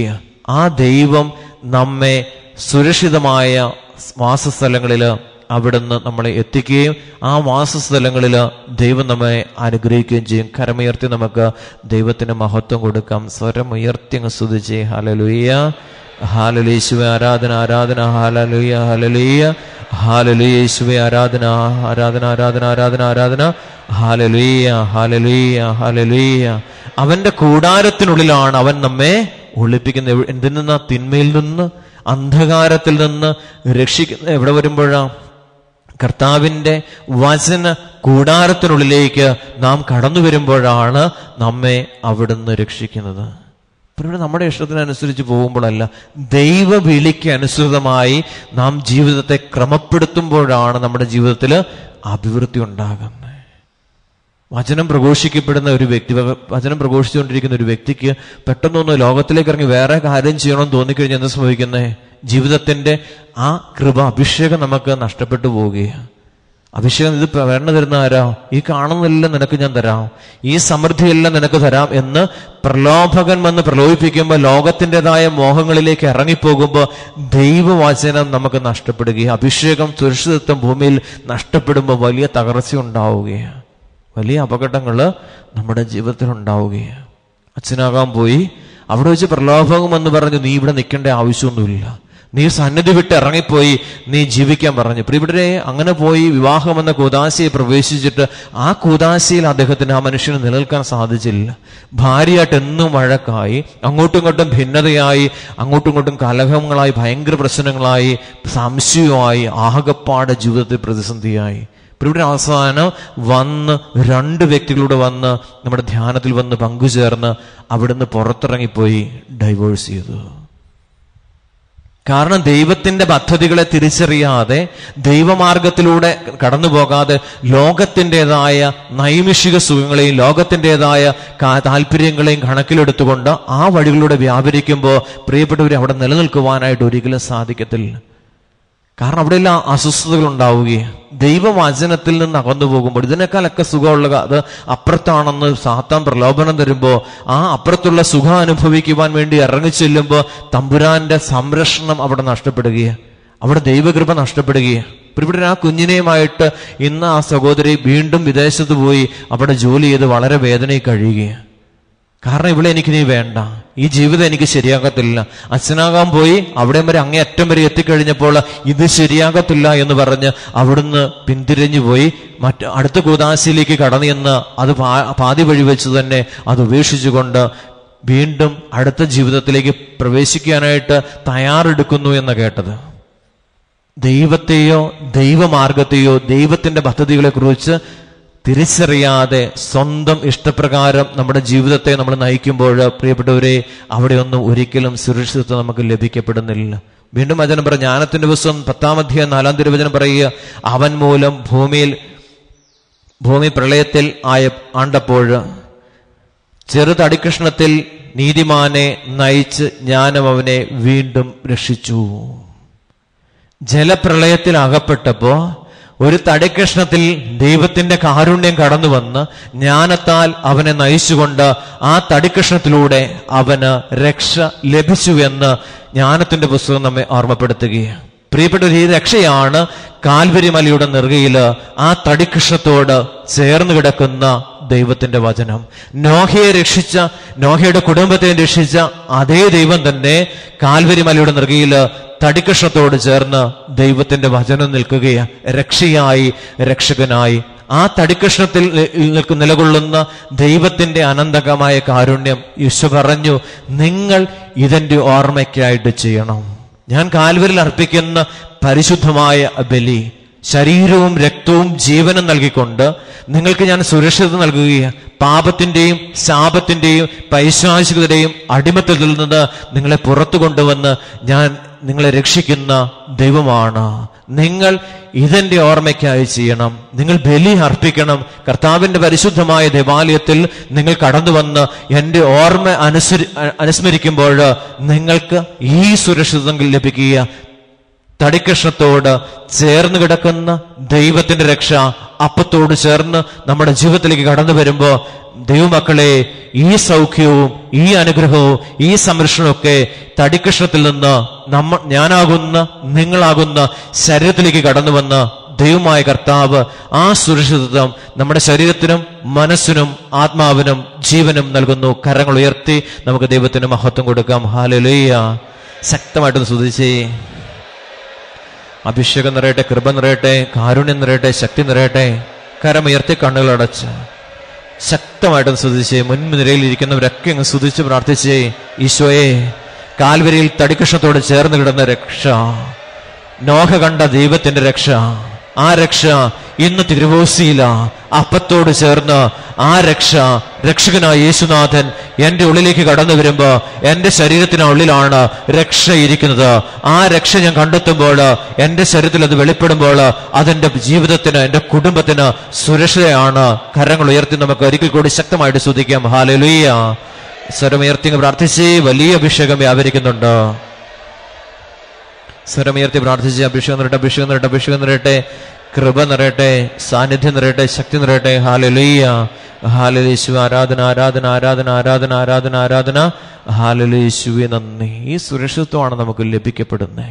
ആ ദൈവം നമ്മെ സുരക്ഷിതമായ വാസസ്ഥലങ്ങളിൽ അവിടുന്ന് നമ്മളെ എത്തിക്കുകയും ആ വാസസ്ഥലങ്ങളിൽ ദൈവം നമ്മെ അനുഗ്രഹിക്കുകയും ചെയ്യും. കരമുയർത്തി നമുക്ക് ദൈവത്തിന് മഹത്വം കൊടുക്കാം. സ്വരം ഉയർത്തി അങ്ങ് സ്തുതിച്ചേ. ഹല്ലേലൂയ, ഹല്ലേലൂയ, യേശുവേ ആരാധന, ആരാധന, ഹല്ലേലൂയ, ഹല്ലേലൂയ, ഹല്ലേലൂയ, യേശുവേ ആരാധന, ആരാധന, ആരാധന, ആരാധന, ആരാധന, ഹല്ലേലൂയ, ഹല്ലേലൂയ, ഹല്ലേലൂയ. അവന്റെ കൂടാരത്തിനുള്ളിലാണ് അവൻ നമ്മെ ഒളിപ്പിക്കുന്നത്. എന്തിൽ നിന്ന്? തിന്മയിൽ നിന്ന്, അന്ധകാരത്തിൽ നിന്ന് രക്ഷിക്കുന്ന. എവിടെ വരുമ്പോഴാ? കർത്താവിൻ്റെ വചന കൂടാരത്തിനുള്ളിലേക്ക് നാം കടന്നു വരുമ്പോഴാണ് നമ്മെ അവിടുന്ന് രക്ഷിക്കുന്നത്. ഇവിടെ നമ്മുടെ ഇഷ്ടത്തിനനുസരിച്ച് പോകുമ്പോഴല്ല, ദൈവ വിളിക്ക് അനുസൃതമായി നാം ജീവിതത്തെ ക്രമപ്പെടുത്തുമ്പോഴാണ് നമ്മുടെ ജീവിതത്തിൽ അഭിവൃദ്ധി ഉണ്ടാകുന്നത്. വചനം പ്രഘോഷിക്കപ്പെടുന്ന ഒരു വ്യക്തി, വചനം പ്രഘോഷിച്ചുകൊണ്ടിരിക്കുന്ന ഒരു വ്യക്തിക്ക് പെട്ടെന്നൊന്ന് ലോകത്തിലേക്ക് ഇറങ്ങി വേറെ കാര്യം ചെയ്യണമെന്ന് തോന്നിക്കഴിഞ്ഞാൽ എന്ത് സംഭവിക്കുന്നത്? ജീവിതത്തിന്റെ ആ കൃപ, അഭിഷേകം നമുക്ക് നഷ്ടപ്പെട്ടു പോവുകയാണ്. അഭിഷേകം ഇത് വേണ്ട തരുന്ന ആരാ? ഈ കാണുന്നതെല്ലാം നിനക്ക് ഞാൻ തരാം, ഈ സമൃദ്ധിയെല്ലാം നിനക്ക് തരാം എന്ന് പ്രലോഭകൻ വന്ന് പ്രലോഭിപ്പിക്കുമ്പോൾ, ലോകത്തിൻ്റെതായ മോഹങ്ങളിലേക്ക് ഇറങ്ങിപ്പോകുമ്പോൾ ദൈവവചനം നമുക്ക് നഷ്ടപ്പെടുകയും അഭിഷേകം, സുരക്ഷിതത്വം ഭൂമിയിൽ നഷ്ടപ്പെടുമ്പോൾ വലിയ തകർച്ച ഉണ്ടാവുകയാണ്. വലിയ അപകടങ്ങൾ നമ്മുടെ ജീവിതത്തിൽ ഉണ്ടാവുകയാണ്. അച്ഛനാകാൻ പോയി, അവിടെ വെച്ച് പ്രലോഭകം എന്ന് പറഞ്ഞു, നീ ഇവിടെ നിൽക്കേണ്ട ആവശ്യമൊന്നുമില്ല, നീ സന്നിധി വിട്ട് ഇറങ്ങിപ്പോയി നീ ജീവിക്കാൻ പറഞ്ഞു. പ്രിയപ്പെട്ടവരെ, അങ്ങനെ പോയി വിവാഹം എന്ന കൂദാശയെ പ്രവേശിച്ചിട്ട് ആ കൂദാശയിൽ അദ്ദേഹത്തിന്, ആ മനുഷ്യന് നിലനിൽക്കാൻ സാധിച്ചില്ല. ഭാര്യയായിട്ട് എന്നും വഴക്കായി, അങ്ങോട്ടും ഇങ്ങോട്ടും ഭിന്നതയായി, അങ്ങോട്ടും ഇങ്ങോട്ടും കലഹങ്ങളായി, ഭയങ്കര പ്രശ്നങ്ങളായി, സംശയമായി, ആകപ്പാടെ ജീവിതത്തിൽ പ്രതിസന്ധിയായി. ഇവിടെ അവസാനം വന്ന് രണ്ട് വ്യക്തികളൂടെ വന്ന് നമ്മുടെ ധ്യാനത്തിൽ വന്ന് പങ്കുചേർന്ന് അവിടുന്ന് പുറത്തിറങ്ങിപ്പോയി ഡൈവോഴ്സ് ചെയ്തു. കാരണം ദൈവത്തിന്റെ പദ്ധതികളെ തിരിച്ചറിയാതെ, ദൈവമാർഗത്തിലൂടെ കടന്നു പോകാതെ, ലോകത്തിൻ്റെതായ നൈമിഷിക സുഖങ്ങളെയും ലോകത്തിൻ്റെതായ താല്പര്യങ്ങളെയും കണക്കിലെടുത്തുകൊണ്ട് ആ വഴികളിലൂടെ വ്യാപരിക്കുമ്പോൾ പ്രിയപ്പെട്ടവർ അവിടെ നിലനിൽക്കുവാനായിട്ട് ഒരിക്കലും സാധിക്കത്തില്ല. കാരണം അവിടെയെല്ലാം അസ്വസ്ഥതകൾ ഉണ്ടാവുകയാണ്. ദൈവവചനത്തിൽ നിന്ന് അകന്നു പോകുമ്പോൾ ഇതിനേക്കാളൊക്കെ സുഖമുള്ള അത് അപ്പുറത്താണെന്ന് സാത്താൻ പ്രലോഭനം തരുമ്പോൾ, ആ അപ്പുറത്തുള്ള സുഖം അനുഭവിക്കുവാൻ വേണ്ടി ഇറങ്ങിച്ചെല്ലുമ്പോൾ തമ്പുരാന്റെ സംരക്ഷണം അവിടെ നഷ്ടപ്പെടുകയാണ്, അവിടെ ദൈവകൃപ നഷ്ടപ്പെടുകയാണ്. ഇവിടെ ആ കുഞ്ഞിനെയുമായിട്ട് ഇന്ന് ആ സഹോദരി വീണ്ടും വിദേശത്ത് പോയി അവിടെ ജോലി ചെയ്ത് വളരെ വേദനയിൽ കഴിയുകയാണ്. കാരണം ഇവിടെ എനിക്ക് നീ വേണ്ട, ഈ ജീവിതം എനിക്ക് ശരിയാകത്തില്ല. അച്ഛനാകാൻ പോയി, അവിടെ വരെ അങ്ങേയറ്റം വരെ എത്തിക്കഴിഞ്ഞപ്പോൾ ഇത് ശരിയാകത്തില്ല എന്ന് പറഞ്ഞ് അവിടുന്ന് പിന്തിരിഞ്ഞു പോയി മറ്റ് അടുത്ത കൂദാശയിലേക്ക് കടന്നു എന്ന് അത് പാതി വഴി വെച്ച് തന്നെ അത് ഉപേക്ഷിച്ചുകൊണ്ട് വീണ്ടും അടുത്ത ജീവിതത്തിലേക്ക് പ്രവേശിക്കാനായിട്ട് തയ്യാറെടുക്കുന്നു എന്ന് കേട്ടത്. ദൈവത്തെയോ ദൈവമാർഗത്തെയോ ദൈവത്തിന്റെ പദ്ധതികളെ കുറിച്ച് തിരിച്ചറിയാതെ സ്വന്തം ഇഷ്ടപ്രകാരം നമ്മുടെ ജീവിതത്തെ നമ്മൾ നയിക്കുമ്പോൾ പ്രിയപ്പെട്ടവരെ, അവിടെയൊന്നും ഒരിക്കലും സുരക്ഷിതത്വം നമുക്ക് ലഭിക്കപ്പെടുന്നില്ല. വീണ്ടും വചനം പറ, ജ്ഞാനത്തിന്റെ പുസ്തകം പത്താം അധ്യായം നാലാം തിരുവചനം പറയുക, അവൻ മൂലം ഭൂമിയിൽ ഭൂമി പ്രളയത്തിൽ ആയ ആണ്ടപ്പോൾ ചെറുതടിക്കഷ്ണത്തിൽ നീതിമാനെ നയിച്ച് ജ്ഞാനം അവനെ വീണ്ടും രക്ഷിച്ചു. ജലപ്രളയത്തിൽ അകപ്പെട്ടപ്പോ ഒരു തടിക്കഷ്ണത്തിൽ ദൈവത്തിന്റെ കാരുണ്യം കടന്നു വന്ന് ജ്ഞാനത്താൽ അവനെ നയിച്ചുകൊണ്ട് ആ തടിക്കഷ്ണത്തിലൂടെ അവന് രക്ഷ ലഭിച്ചു എന്ന് ജ്ഞാനത്തിന്റെ പുസ്തകം നമ്മെ ഓർമ്മപ്പെടുത്തുകയാണ്. പ്രിയപ്പെട്ട ഈ രക്ഷയാണ് കാൽവരി മലയുടെ നെറുകയില് ആ തടിക്കഷ്ണത്തോട് ചേർന്ന് കിടക്കുന്ന ദൈവത്തിന്റെ വചനം. നോഹയെ രക്ഷിച്ച, നോഹയുടെ കുടുംബത്തെ രക്ഷിച്ച അതേ ദൈവം തന്നെ കാൽവരി മലയുടെ നെറുകയില് തടിക്കഷ്ണത്തോട് ചേർന്ന് ദൈവത്തിന്റെ വചനം നിൽക്കുകയാണ്, രക്ഷയായി, രക്ഷകനായി. ആ തടിക്കഷ്ണത്തിൽ നിലകൊള്ളുന്ന ദൈവത്തിന്റെ അനന്തകമായ കാരുണ്യം യേശു പറഞ്ഞു, നിങ്ങൾ ഇതെന്റെ ഓർമ്മയ്ക്കായിട്ട് ചെയ്യണം. ഞാൻ കാൽവരിൽ അർപ്പിക്കുന്ന പരിശുദ്ധമായ ബലി, ശരീരവും രക്തവും ജീവനും നൽകിക്കൊണ്ട് നിങ്ങൾക്ക് ഞാൻ സുരക്ഷിതത നൽകുകയാണ്. പാപത്തിന്റെയും ശാപത്തിന്റെയും പൈശാചികതയുടെയും അടിമത്തത്തിൽ നിന്ന് നിങ്ങളെ പുറത്തു കൊണ്ടുവന്ന് ഞാൻ നിങ്ങളെ രക്ഷിക്കുന്ന ദൈവമാണ്. നിങ്ങൾ ഇതെന്റെ ഓർമ്മയ്ക്കായി ചെയ്യണം. നിങ്ങൾ ബലി അർപ്പിക്കണം. കർത്താവിന്റെ പരിശുദ്ധമായ ദേവാലയത്തിൽ നിങ്ങൾ കടന്നു വന്ന് എന്റെ ഓർമ്മ അനുസരി അനുസ്മരിക്കുമ്പോൾ നിങ്ങൾക്ക് ഈ സുരക്ഷിതത്വം ലഭിക്കുക. തടിക്കഷ്ണത്തോട് ചേർന്ന് കിടക്കുന്ന ദൈവത്തിന്റെ രക്ഷ അപ്പത്തോട് ചേർന്ന് നമ്മുടെ ജീവിതത്തിലേക്ക് കടന്നു വരുമ്പോ ദൈവമക്കളെ, ഈ സൗഖ്യവും ഈ അനുഗ്രഹവും ഈ സംരക്ഷണവും ഒക്കെ തടിക്കഷ്ണത്തിൽ നിന്ന് നമ്മ ഞാനാകുന്ന നിങ്ങളാകുന്ന ശരീരത്തിലേക്ക് കടന്നു വന്ന് ദൈവമായ കർത്താവ് ആ സുരക്ഷിതത്വം നമ്മുടെ ശരീരത്തിനും മനസ്സിനും ആത്മാവിനും ജീവനും നൽകുന്നു. കരങ്ങൾ ഉയർത്തി നമുക്ക് ദൈവത്തിന് മഹത്വം കൊടുക്കാം. ഹല്ലേലൂയ. ശക്തമായിട്ടൊന്ന് സ്തുതിച്ചേ. അഭിഷേകം നിറയട്ടെ, കൃപ നിറയട്ടെ, കാരുണ്യം നിറയട്ടെ, ശക്തി നിറയട്ടെ. കരമുയർത്തി കണ്ണുകളടച്ച് ശക്തമായിട്ടൊന്ന് സ്തുതിച്ചേ. മുൻനിരയിലിരിക്കുന്നവരൊക്കെ അങ്ങ് സ്തുതിച്ച് പ്രാർത്ഥിച്ചേ. ഈശോയെ, കാൽവരിയിൽ തടിക്കഷ്ണത്തോട് ചേർന്ന് കിടന്ന രക്ഷ, നോഹ കണ്ട ദൈവത്തിന്റെ രക്ഷ, ആ രക്ഷ ഇന്ന് തിരുവോസിയില അപ്പത്തോട് ചേർന്ന് ആ രക്ഷ രക്ഷകനായ യേശുനാഥൻ എന്റെ ഉള്ളിലേക്ക് കടന്നു വരുമ്പോ എന്റെ ശരീരത്തിനുള്ളിലാണ് രക്ഷ ഇരിക്കുന്നത്. ആ രക്ഷ ഞാൻ കണ്ടെത്തുമ്പോൾ, എന്റെ ശരീരത്തിൽ അത് വെളിപ്പെടുമ്പോൾ അതെന്റെ ജീവിതത്തിന്, എന്റെ കുടുംബത്തിന് സുരക്ഷയാണ്. കരങ്ങൾ ഉയർത്തി നമുക്ക് ഒരിക്കൽ കൂടി ശക്തമായിട്ട് സ്തുതിക്കാം. ഹല്ലേലൂയ. സ്വരമുയർത്തി പ്രാർത്ഥിച്ച് വലിയ അഭിഷേകം വ്യാപരിക്കുന്നുണ്ട്. സ്വരമുയർത്തി പ്രാർത്ഥിച്ച് അഭിഷേകം നിറയട്ടെ, അഭിഷേകം നിറയട്ടെ, അഭിഷേകം നിറയട്ടെ, കൃപ നിറയട്ടെ, സാന്നിധ്യം നിറയട്ടെ, ശക്തി നിറയട്ടെ. ഹല്ലേലൂയ. ഹല്ലേലൂയ. യേശുവേ ആരാധന, ആരാധന, ആരാധന, ആരാധന, ആരാധന, ആരാധന. ഹല്ലേലൂയ. യേശുവേ നന്ദി. ഈ സുരക്ഷിതത്വമാണ് നമുക്ക് ലഭിക്കപ്പെടുന്നത്.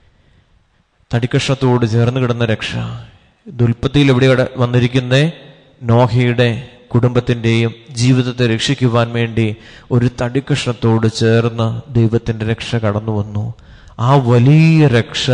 തടിക്കഷ്ണത്തോട് ചേർന്ന് കിടന്ന രക്ഷ ദുൽപ്പത്തിയിൽ എവിടെ വന്നിരിക്കുന്നേ? നോഹയുടെ കുടുംബത്തിൻ്റെയും ജീവിതത്തെ രക്ഷിക്കുവാൻ വേണ്ടി ഒരു തടിക്കഷ്ണത്തോട് ചേർന്ന് ദൈവത്തിൻ്റെ രക്ഷ കടന്നു വന്നു. ആ വലിയ രക്ഷ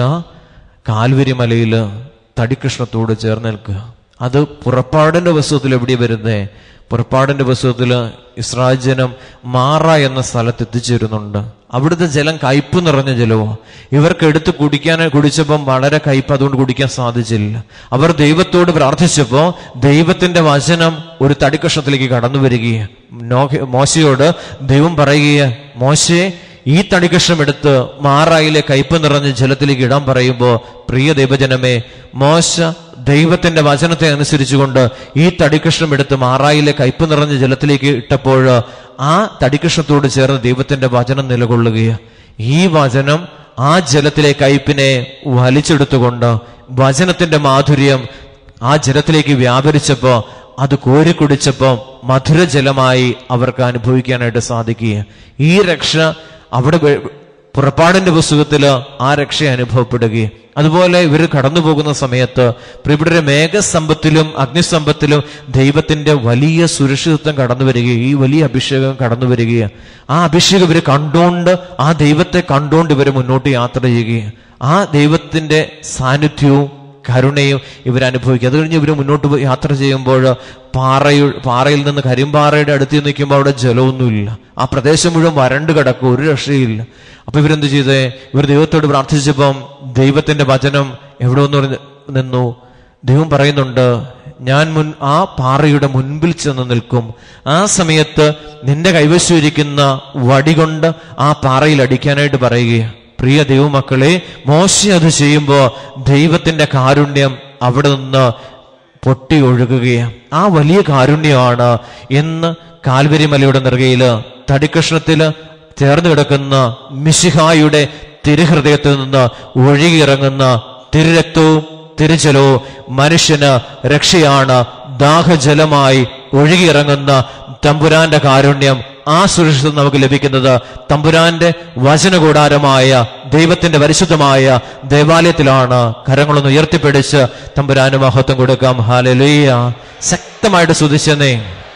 കാൽവരി മലയിൽ തടിക്കഷ്ണത്തോട് ചേർന്ന് നിൽക്കുക. അത് പുറപ്പാടിന്റെ പുസ്തകത്തിൽ എവിടെ വരുന്നേ? പുറപ്പാടിന്റെ പുസ്തകത്തിൽ ഇസ്രായേൽ ജനം മാറ എന്ന സ്ഥലത്ത് എത്തിച്ചേരുന്നുണ്ട്. അവിടുത്തെ ജലം കയ്പ് നിറഞ്ഞ ജലമോ. ഇവർക്ക് എടുത്ത് കുടിക്കാൻ കുടിച്ചപ്പം വളരെ കയ്പ്, അതുകൊണ്ട് കുടിക്കാൻ സാധിച്ചില്ല. അവർ ദൈവത്തോട് പ്രാർത്ഥിച്ചപ്പോ ദൈവത്തിന്റെ വചനം ഒരു തടിക്കഷ്ണത്തിലേക്ക് കടന്നു വരികയാണ്. മോശയോട് ദൈവം പറയുകയെ, മോശെ, ഈ തടികഷ്ണം എടുത്ത് മാറായിലെ കയ്പ് നിറഞ്ഞ ജലത്തിലേക്ക് ഇടാൻ പറയുമ്പോ, പ്രിയ ദൈവജനമേ, മോശ ദൈവത്തിന്റെ വചനത്തെ അനുസരിച്ചുകൊണ്ട് ഈ തടികഷ്ണം എടുത്ത് മാറായിലെ കയ്പ് നിറഞ്ഞ ജലത്തിലേക്ക് ഇട്ടപ്പോൾ ആ തടികഷ്ണത്തോട് ചേർന്ന് ദൈവത്തിന്റെ വചനം നിലകൊള്ളുകയാണ്. ഈ വചനം ആ ജലത്തിലെ കയ്പിനെ വലിച്ചെടുത്തുകൊണ്ട് വചനത്തിന്റെ മാധുര്യം ആ ജലത്തിലേക്ക് വ്യാപരിച്ചപ്പോ അത് കോരിക്കുടിച്ചപ്പോ മധുരജലമായി അവർക്ക് അനുഭവിക്കാനായിട്ട് സാധിക്കുക. ഈ രക്ഷ അവിടെ പുറപ്പാടിന്റെ പുസ്തകത്തില് ആ രക്ഷ അനുഭവപ്പെടുകയും, അതുപോലെ ഇവർ കടന്നു പോകുന്ന സമയത്ത് പ്രിയപ്പെട്ടവരെ മേഘസമ്പത്തിലും അഗ്നിസമ്പത്തിലും ദൈവത്തിന്റെ വലിയ സുരക്ഷിതത്വം കടന്നു വരികയും ഈ വലിയ അഭിഷേകം കടന്നു വരികയാണ്. ആ അഭിഷേകം ഇവർ കണ്ടുകൊണ്ട്, ആ ദൈവത്തെ കണ്ടുകൊണ്ട് ഇവർ മുന്നോട്ട് യാത്ര ചെയ്യുകയും ആ ദൈവത്തിന്റെ സാന്നിധ്യവും കരുണയും ഇവരനുഭവിക്കുക. അത് കഴിഞ്ഞ് ഇവർ മുന്നോട്ട് യാത്ര ചെയ്യുമ്പോൾ പാറയു പാറയിൽ നിന്ന് കരിമ്പാറയുടെ അടുത്ത് നിൽക്കുമ്പോൾ അവിടെ ജലമൊന്നുമില്ല. ആ പ്രദേശം മുഴുവൻ വരണ്ട് കിടക്കും, ഒരു രക്ഷയില്ല. അപ്പൊ ഇവരെന്ത് ചെയ്തേ? ഇവർ ദൈവത്തോട് പ്രാർത്ഥിച്ചപ്പം ദൈവത്തിന്റെ വചനം എവിടെ ഒന്ന് നിന്നു. ദൈവം പറയുന്നുണ്ട്, ഞാൻ മുൻ ആ പാറയുടെ മുൻപിൽ ചെന്ന് നിൽക്കും. ആ സമയത്ത് നിന്റെ കൈവശം ഇരിക്കുന്ന വടി കൊണ്ട് ആ പാറയിൽ അടിക്കാനായിട്ട് പറയുകയാണ്. പ്രിയ ദൈവമക്കളെ, മോശ അത് ചെയ്യുമ്പോ ദൈവത്തിന്റെ കാരുണ്യം അവിടെ നിന്ന് പൊട്ടി ഒഴുകുകയാണ്. ആ വലിയ കാരുണ്യമാണ് ഇന്ന് കാൽവരി മലയുടെ നെറുകയില് തടിക്കഷ്ണത്തില് ചേർന്ന് കിടക്കുന്ന മിശിഹായുടെ തിരുഹൃദയത്തിൽ നിന്ന് ഒഴുകിയിറങ്ങുന്ന തിരുരക്തവും തിരുജലവും മനുഷ്യന് രക്ഷയാണ്. ദാഹജലമായി ഒഴുകിയിറങ്ങുന്ന തമ്പുരാന്റെ കാരുണ്യം, ആ സുരക്ഷിതം നമുക്ക് ലഭിക്കുന്നത് തമ്പുരാന്റെ വചനകൂടാരമായ ദൈവത്തിന്റെ പരിശുദ്ധമായ ദേവാലയത്തിലാണ്. കരങ്ങളൊന്ന് ഉയർത്തിപ്പിടിച്ച് തമ്പുരാന് മഹത്വം കൊടുക്കാം. ഹല്ലേലൂയ. ശക്തമായിട്ട് സ്തുതിച്ചെന്നേ.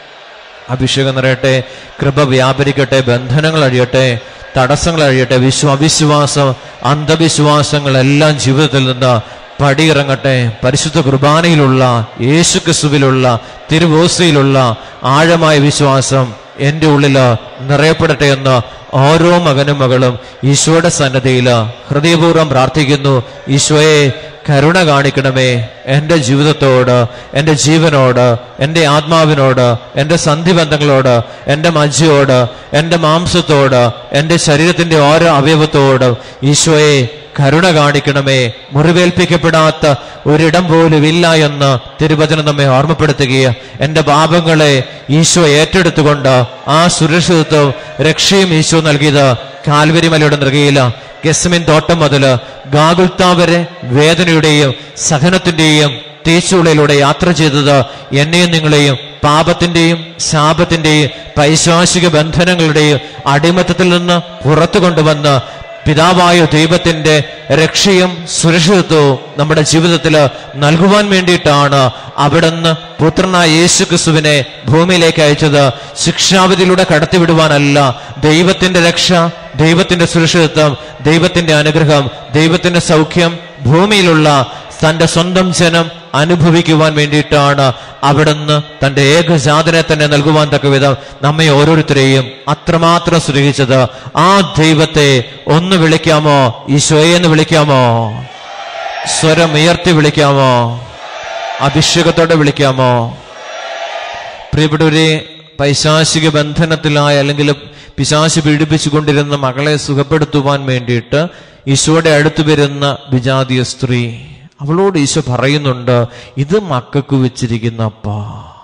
അഭിഷേകം നിറയട്ടെ, കൃപ വ്യാപരിക്കട്ടെ, ബന്ധനങ്ങൾ അഴിയട്ടെ, തടസ്സങ്ങൾ അഴിയട്ടെ, വിശ്വ അവിശ്വാസം അന്ധവിശ്വാസങ്ങളെല്ലാം ജീവിതത്തിൽ നിന്ന് പടിയിറങ്ങട്ടെ. പരിശുദ്ധ കുർബാനയിലുള്ള യേശു ക്രിസ്തുവിലുള്ള തിരുവോസ്തിയിലുള്ള ആഴമായ വിശ്വാസം എന്റെ ഉള്ളില് നിറയപ്പെടട്ടെ എന്ന് ഓരോ മകനും മകളും ഈശോയുടെ സന്നദ്ധയില് ഹൃദയപൂർവ്വം പ്രാർത്ഥിക്കുന്നു. ഈശോയെ, കരുണ കാണിക്കണമേ എൻ്റെ ജീവിതത്തോട്, എൻ്റെ ജീവനോട്, എൻ്റെ ആത്മാവിനോട്, എൻ്റെ സന്ധിബന്ധങ്ങളോട്, എൻ്റെ മജ്ജയോട്, എൻ്റെ മാംസത്തോട്, എൻ്റെ ശരീരത്തിന്റെ ഓരോ അവയവത്തോട് ഈശോയെ കരുണ കാണിക്കണമേ. മുറിവേൽപ്പിക്കപ്പെടാത്ത ഒരിടം പോലും ഇല്ല എന്ന് തിരുവചനം നമ്മെ ഓർമ്മപ്പെടുത്തുകയാണ്. എൻ്റെ പാപങ്ങളെ ഈശോ ഏറ്റെടുത്തുകൊണ്ട് ആ സുരക്ഷിതത്വം രക്ഷയും ഈശോ നൽകിയത് കാൽവരി മലയുടെ നെറുകയില ഗെത്സമേൻ തോട്ടം മുതൽ ഗാഗുൽത്താ വരെ വേദനയുടെയും സഹനത്തിന്റെയും തീച്ചൂളയിലൂടെ യാത്ര ചെയ്തത് എന്നെയും നിങ്ങളെയും പാപത്തിന്റെയും ശാപത്തിന്റെയും പൈശാചിക ബന്ധനങ്ങളുടെയും അടിമത്തത്തിൽ നിന്ന് പുറത്തു കൊണ്ടുവന്ന് പിതാവായ ദൈവത്തിന്റെ രക്ഷയും സുരക്ഷിതത്വവും നമ്മുടെ ജീവിതത്തിൽ നൽകുവാൻ വേണ്ടിയിട്ടാണ് അവിടുന്ന് പുത്രനായ യേശു ക്രിസ്തുവിനെ ഭൂമിയിലേക്ക് അയച്ചത്. ശിക്ഷാവിധിയിലൂടെ കടത്തിവിടുവാനല്ല. ദൈവത്തിന്റെ രക്ഷ, ദൈവത്തിന്റെ സുരക്ഷിതത്വം, ദൈവത്തിന്റെ അനുഗ്രഹം, ദൈവത്തിന്റെ സൗഖ്യം ഭൂമിയിലുള്ള തന്റെ സ്വന്തം ജനം അനുഭവിക്കുവാൻ വേണ്ടിയിട്ടാണ് അവിടുന്ന് തന്റെ ഏകജാതനെ തന്നെ നൽകുവാൻ തക്ക വിധം നമ്മെ ഓരോരുത്തരെയും അത്രമാത്രം സ്നേഹിച്ചത്. ആ ദൈവത്തെ ഒന്ന് വിളിക്കാമോ? ഈശോയെ എന്ന് വിളിക്കാമോ? സ്വരം ഉയർത്തി വിളിക്കാമോ? അഭിഷേകത്തോടെ വിളിക്കാമോ? പ്രിയപ്പെട്ടവരെ, പൈശാചിക ബന്ധനത്തിലായ അല്ലെങ്കിൽ പിശാച് പീഡിപ്പിച്ചുകൊണ്ടിരുന്ന മകളെ സുഖപ്പെടുത്തുവാൻ വേണ്ടിയിട്ട് ഈശോയുടെ അടുത്ത് വരുന്ന വിജാതീയ സ്ത്രീ, അവളോട് ഈശോ പറയുന്നുണ്ട്, ഇത് മക്കൾക്ക് വെച്ചിരിക്കുന്നപ്പാ,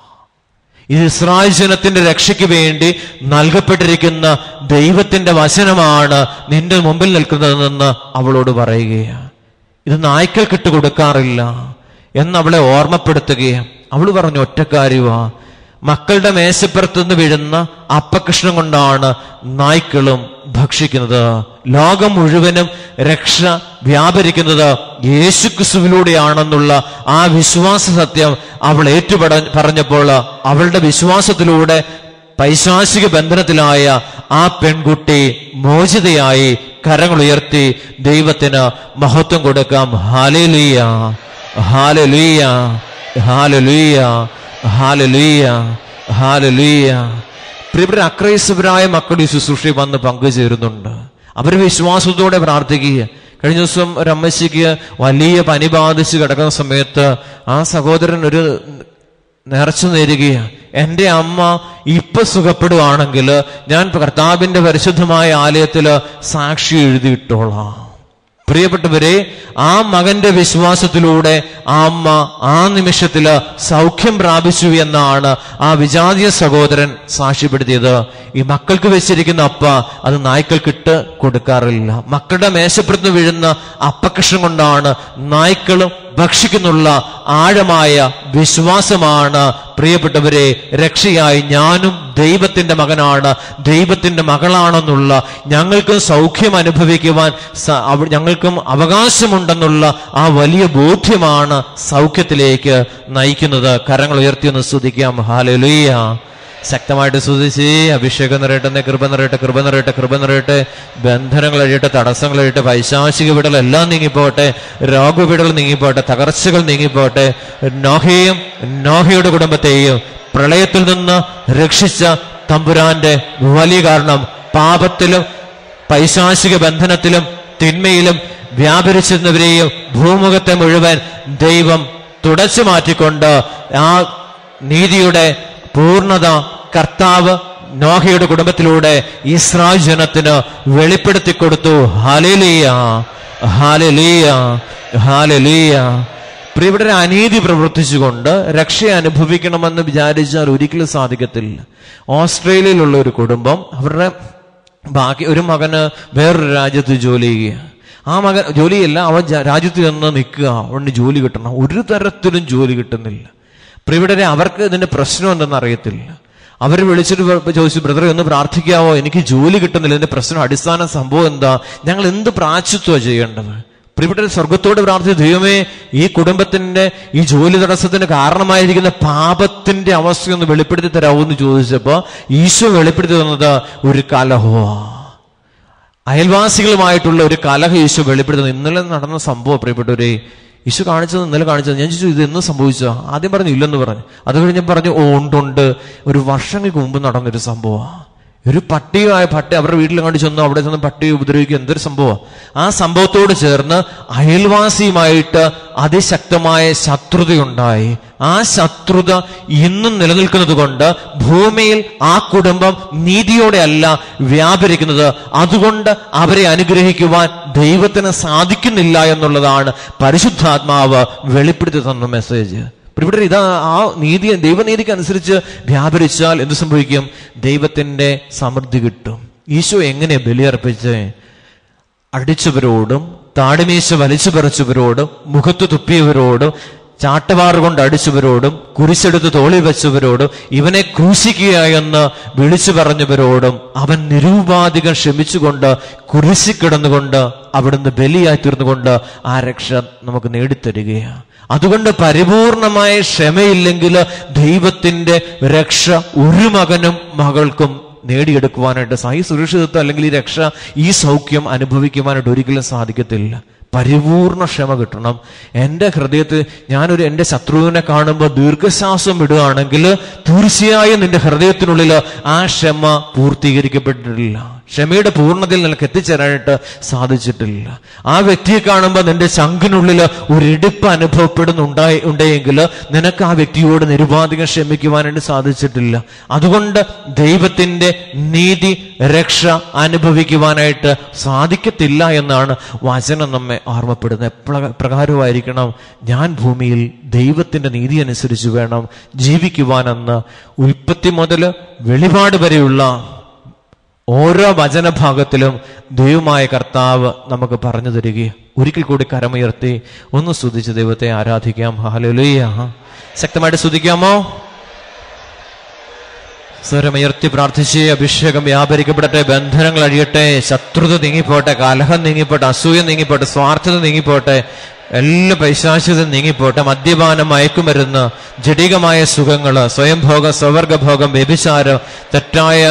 ഇത് ഇസ്രായേൽ ജനത്തിന്റെ രക്ഷയ്ക്ക് വേണ്ടി നൽകപ്പെട്ടിരിക്കുന്ന ദൈവത്തിന്റെ വചനമാണ് നിന്റെ മുമ്പിൽ നിൽക്കുന്നതെന്ന് അവളോട് പറയുകയാണ്. ഇത് നായ്ക്കൾക്കിട്ട് കൊടുക്കാറില്ല എന്നവളെ ഓർമ്മപ്പെടുത്തുകയാണ്. അവൾ പറഞ്ഞു, ഒറ്റക്കാരിവാ, മക്കളുടെ മേശപ്പുറത്തുനിന്ന് വീഴുന്ന അപ്പകഷ്ണം കൊണ്ടാണ് നായ്ക്കളും ഭക്ഷിക്കുന്നത്. ലോകം മുഴുവനും രക്ഷ വ്യാപരിക്കുന്നത് യേശുക്രിസ്തുവിലൂടെയാണെന്നുള്ള ആ വിശ്വാസ സത്യം അവൾ ഏറ്റുപട പറഞ്ഞപ്പോൾ അവളുടെ വിശ്വാസത്തിലൂടെ പൈശാചിക ബന്ധനത്തിലായ ആ പെൺകുട്ടി മോചിതയായി കരങ്ങൾ ഉയർത്തി ദൈവത്തിന് മഹത്വം കൊടുക്കാം. ഹല്ലേലൂയ, ഹല്ലേലൂയ, ഹല്ലേലൂയ, ഹല്ലേലൂയ, ഹല്ലേലൂയ. പ്രിയപ്പെട്ട അക്രൈസ്തവരായ മക്കൾ ഈ ശുശ്രൂഷയിൽ വന്ന് പങ്കുചേരുന്നുണ്ട്. അവർ വിശ്വാസത്തോടെ പ്രാർത്ഥിക്കുക. കഴിഞ്ഞ ദിവസം ഒരു അമ്മച്ചിക്ക് വലിയ പനി ബാധിച്ച് കിടക്കുന്ന സമയത്ത് ആ സഹോദരൻ ഒരു നേർച്ച നേരുകയാണ്. എൻ്റെ അമ്മ ഇപ്പൊ സുഖപ്പെടുകയാണെങ്കിൽ ഞാൻ കർത്താവിന്റെ പരിശുദ്ധമായ ആലയത്തില് സാക്ഷി എഴുതിയിട്ടോളാം. പ്രിയപ്പെട്ടവരെ, ആ മകന്റെ വിശ്വാസത്തിലൂടെ ആ അമ്മ ആ നിമിഷത്തില് സൗഖ്യം പ്രാപിച്ചു എന്നാണ് ആ വിജാതീയ സഹോദരൻ സാക്ഷ്യപ്പെടുത്തിയത്. ഈ മക്കൾക്ക് വെച്ചിരിക്കുന്ന അപ്പ അത് നായ്ക്കൾക്കിട്ട് കൊടുക്കാറില്ല. മക്കളുടെ മേശപ്പുറത്ത് വീഴുന്ന അപ്പകഷ്ണം കൊണ്ടാണ് നായ്ക്കളും ഭക്ഷിക്കുന്നുള്ള ആഴമായ വിശ്വാസമാണ് പ്രിയപ്പെട്ടവരെ രക്ഷയായി ഞാനും ദൈവത്തിന്റെ മകനാണ്, ദൈവത്തിന്റെ മകളാണെന്നുള്ള ഞങ്ങൾക്കും സൗഖ്യം അനുഭവിക്കുവാൻ ഞങ്ങൾക്കും അവകാശമുണ്ടെന്നുള്ള ആ വലിയ ബോധ്യമാണ് സൗഖ്യത്തിലേക്ക് നയിക്കുന്നത്. കരങ്ങൾ ഉയർത്തിയൊന്ന് സ്തുതിക്കാം. ഹല്ലേലൂയ. ശക്തമായിട്ട് സ്തുതിച്ച് അഭിഷേകം നിറയട്ടെ, കൃപ നിറയട്ടെ, കൃപ നിറയട്ടെ, കൃപ നിറയട്ടെ. ബന്ധനങ്ങൾ അഴിയട്ടെ, തടസ്സങ്ങൾ അഴിയട്ടെ, പൈശാചിക വിടൽ എല്ലാം നീങ്ങിപ്പോട്ടെ, രോഗവിടൽ നീങ്ങിപ്പോട്ടെ, തകർച്ചകൾ നീങ്ങിപ്പോട്ടെ. നോഹയും നോഹയുടെ കുടുംബത്തെയും പ്രളയത്തിൽ നിന്ന് രക്ഷിച്ച തമ്പുരാന്റെ വലിയ കാരണം പാപത്തിലും പൈശാചിക ബന്ധനത്തിലും തിന്മയിലും വ്യാപരിച്ചിരുന്നവരെയും ഭൂമുഖത്തെ മുഴുവൻ ദൈവം തുടച്ചു മാറ്റിക്കൊണ്ട് ആ നീതിയുടെ പൂർണ്ണത കർത്താവ് നോഹയുടെ കുടുംബത്തിലൂടെ ഇസ്രായേൽ ജനത്തിന് വെളിപ്പെടുത്തി കൊടുത്തു. ഹല്ലേലൂയ, ഹല്ലേലൂയ, ഹല്ലേലൂയ. പ്രിയപ്പെട്ടവരെ, അനീതി പ്രവർത്തിച്ചുകൊണ്ട് രക്ഷ അനുഭവിക്കണമെന്ന് വിചാരിച്ചാൽ ഒരിക്കലും സാധിക്കത്തില്ല. ഓസ്ട്രേലിയയിലുള്ള ഒരു കുടുംബം, അവരുടെ ബാക്കി ഒരു മകന് വേറൊരു രാജ്യത്ത് ജോലി ചെയ്യുക. ആ മകൻ ജോലിയല്ല, അവൻ രാജ്യത്ത് നിന്ന് നിൽക്കുക, അവന് ജോലി കിട്ടണം. ഒരു തരത്തിലും ജോലി കിട്ടുന്നില്ല. പ്രിയപ്പെട്ടവരെ, അവർക്ക് ഇതിന്റെ പ്രശ്നം എന്തെന്ന് അറിയത്തില്ല. അവർ വിളിച്ചിട്ട് ചോദിച്ചു, ബ്രദറെ ഒന്ന് പ്രാർത്ഥിക്കാവോ, എനിക്ക് ജോലി കിട്ടുന്നില്ല, ഇതിന്റെ പ്രശ്നം അടിസ്ഥാന സംഭവം എന്താ, ഞങ്ങൾ എന്ത് പ്രായശ്ചിത്വമാണ് ചെയ്യേണ്ടത്? പ്രിയപ്പെട്ട സ്വർഗത്തോട് പ്രാർത്ഥിച്ചു, ദൈവമേ ഈ കുടുംബത്തിന്റെ ഈ ജോലി തടസ്സത്തിന് കാരണമായിരിക്കുന്ന പാപത്തിന്റെ അവസ്ഥയൊന്ന് വെളിപ്പെടുത്തി തരാമോ എന്ന് ചോദിച്ചപ്പോ ഈശോ വെളിപ്പെടുത്തി തന്നത് ഒരു കലഹമാ. അയൽവാസികളുമായിട്ടുള്ള ഒരു കലഹം ഈശോ വെളിപ്പെടുത്തുന്നത്. ഇന്നലെ നടന്ന സംഭവം പ്രിയപ്പെട്ടവരെ, ഈശോ കാണിച്ചത് ഇന്നലെ കാണിച്ചത്. ഞാൻ ചോദിച്ചു, ഇത് എന്ന് സംഭവിച്ചോ? ആദ്യം പറഞ്ഞു ഇല്ലെന്ന് പറഞ്ഞു. അത് കഴിഞ്ഞ് പറഞ്ഞു ഓ ഉണ്ടുണ്ട്, ഒരു വർഷങ്ങൾക്ക് മുമ്പ് നടന്നൊരു സംഭവമാണ്. ഒരു പട്ടിയായ പട്ടി അവരുടെ വീട്ടിൽ കണ്ടു ചെന്നു, അവിടെ ചെന്ന് പട്ടിയെ ഉപദ്രവിക്കുക, എന്തൊരു സംഭവം. ആ സംഭവത്തോട് ചേർന്ന് അയൽവാസിയുമായിട്ട് അതിശക്തമായ ശത്രുതയുണ്ടായി. ആ ശത്രുത ഇന്നും നിലനിൽക്കുന്നത് കൊണ്ട് ഭൂമിയിൽ ആ കുടുംബം നീതിയോടെ അല്ല വ്യാപരിക്കുന്നത്. അതുകൊണ്ട് അവരെ അനുഗ്രഹിക്കുവാൻ ദൈവത്തിന് സാധിക്കുന്നില്ല എന്നുള്ളതാണ് പരിശുദ്ധാത്മാവ് വെളിപ്പെടുത്തി തന്ന മെസ്സേജ്. ഇവിടെ ഇതാ ആ നീതി ദൈവനീതിക്ക് അനുസരിച്ച് വ്യാപരിച്ചാൽ എന്ത് സംഭവിക്കും? ദൈവത്തിന്റെ സമൃദ്ധി കിട്ടും. ഈശോ എങ്ങനെ ബലിയർപ്പിച്ചേ? അടിച്ചവരോടും താടിമീശ വലിച്ചു പറിച്ചവരോടും മുഖത്ത് തുപ്പിയവരോടും ചാട്ടവാറ് കൊണ്ട് അടിച്ചവരോടും കുരിശെടുത്ത് തോളിൽ വെച്ചവരോടും ഇവനെ ക്രൂശിക്കുക എന്ന് വിളിച്ചു പറഞ്ഞവരോടും അവൻ നിരൂപാധികം ക്ഷമിച്ചുകൊണ്ട് കുരിശി കിടന്നുകൊണ്ട് അവിടുന്ന് ബലിയായി തീർന്നുകൊണ്ട് ആ രക്ഷ നമുക്ക് നേടിത്തരികയാണ്. അതുകൊണ്ട് പരിപൂർണമായ ക്ഷമയില്ലെങ്കിൽ ദൈവത്തിന്റെ രക്ഷ ഒരു മകനും മകൾക്കും നേടിയെടുക്കുവാനായിട്ട് ഈ സുരക്ഷിതത്വം അല്ലെങ്കിൽ ഈ രക്ഷ, ഈ സൗഖ്യം അനുഭവിക്കുവാനായിട്ട് ഒരിക്കലും സാധിക്കത്തില്ല. പരിപൂർണ ക്ഷമ കിട്ടണം. എൻ്റെ ഹൃദയത്തിൽ ഞാനൊരു എൻ്റെ ശത്രുവിനെ കാണുമ്പോൾ ദീർഘശ്വാസം വിടുകയാണെങ്കിൽ തീർച്ചയായും നിന്റെ ഹൃദയത്തിനുള്ളിൽ ആ ക്ഷമ പൂർത്തീകരിക്കപ്പെട്ടിട്ടില്ല. ക്ഷമയുടെ പൂർണ്ണതയിൽ നിനക്ക് എത്തിച്ചേരാനായിട്ട് സാധിച്ചിട്ടില്ല. ആ വ്യക്തിയെ കാണുമ്പോൾ നിന്റെ ശങ്കിനുള്ളിൽ ഒരു ഇടിപ്പ് അനുഭവപ്പെടുന്നുണ്ടായി ഉണ്ടെങ്കിൽ നിനക്ക് ആ വ്യക്തിയോട് നിരുപാധികം ക്ഷമിക്കുവാനായിട്ട് സാധിച്ചിട്ടില്ല. അതുകൊണ്ട് ദൈവത്തിന്റെ നീതി രക്ഷ അനുഭവിക്കുവാനായിട്ട് സാധിക്കത്തില്ല എന്നാണ് വചനം നമ്മെ ഓർമ്മപ്പെടുന്നത്. എപ്പോഴ പ്രകാരമായിരിക്കണം ഞാൻ ഭൂമിയിൽ ദൈവത്തിന്റെ നീതി അനുസരിച്ച് വേണം ജീവിക്കുവാനെന്ന് ഉൽപ്പത്തി മുതൽ വെളിപാട് വരെയുള്ള ഓരോ വചനഭാഗത്തിലും ദൈവമായ കർത്താവ് നമുക്ക് പറഞ്ഞു തരികയും ഒരിക്കൽ കൂടി കരമുയർത്തി ഒന്ന് സ്തുതിച്ച് ദൈവത്തെ ആരാധിക്കാം. ഹല്ലേലൂയ. ശക്തമായിട്ട് സ്തുതിക്കാമോ? സ്വരമുയർത്തി പ്രാർത്ഥിച്ച് അഭിഷേകം വ്യാപരിക്കപ്പെടട്ടെ. ബന്ധനങ്ങൾ അഴിയട്ടെ. ശത്രുത നീങ്ങിപ്പോട്ടെ. കലഹം നീങ്ങിപ്പോട്ടെ. അസൂയ നീങ്ങിപ്പോട്ടെ. സ്വാർത്ഥത നീങ്ങിപ്പോട്ടെ. എല്ലാ പൈശാചികത നീങ്ങിപ്പോട്ടെ. മദ്യപാനം, മയക്കുമരുന്ന്, ജഡികമായ സുഖങ്ങള്, സ്വയംഭോഗം, സ്വവർഗഭോഗം, വ്യഭിചാരം, തെറ്റായ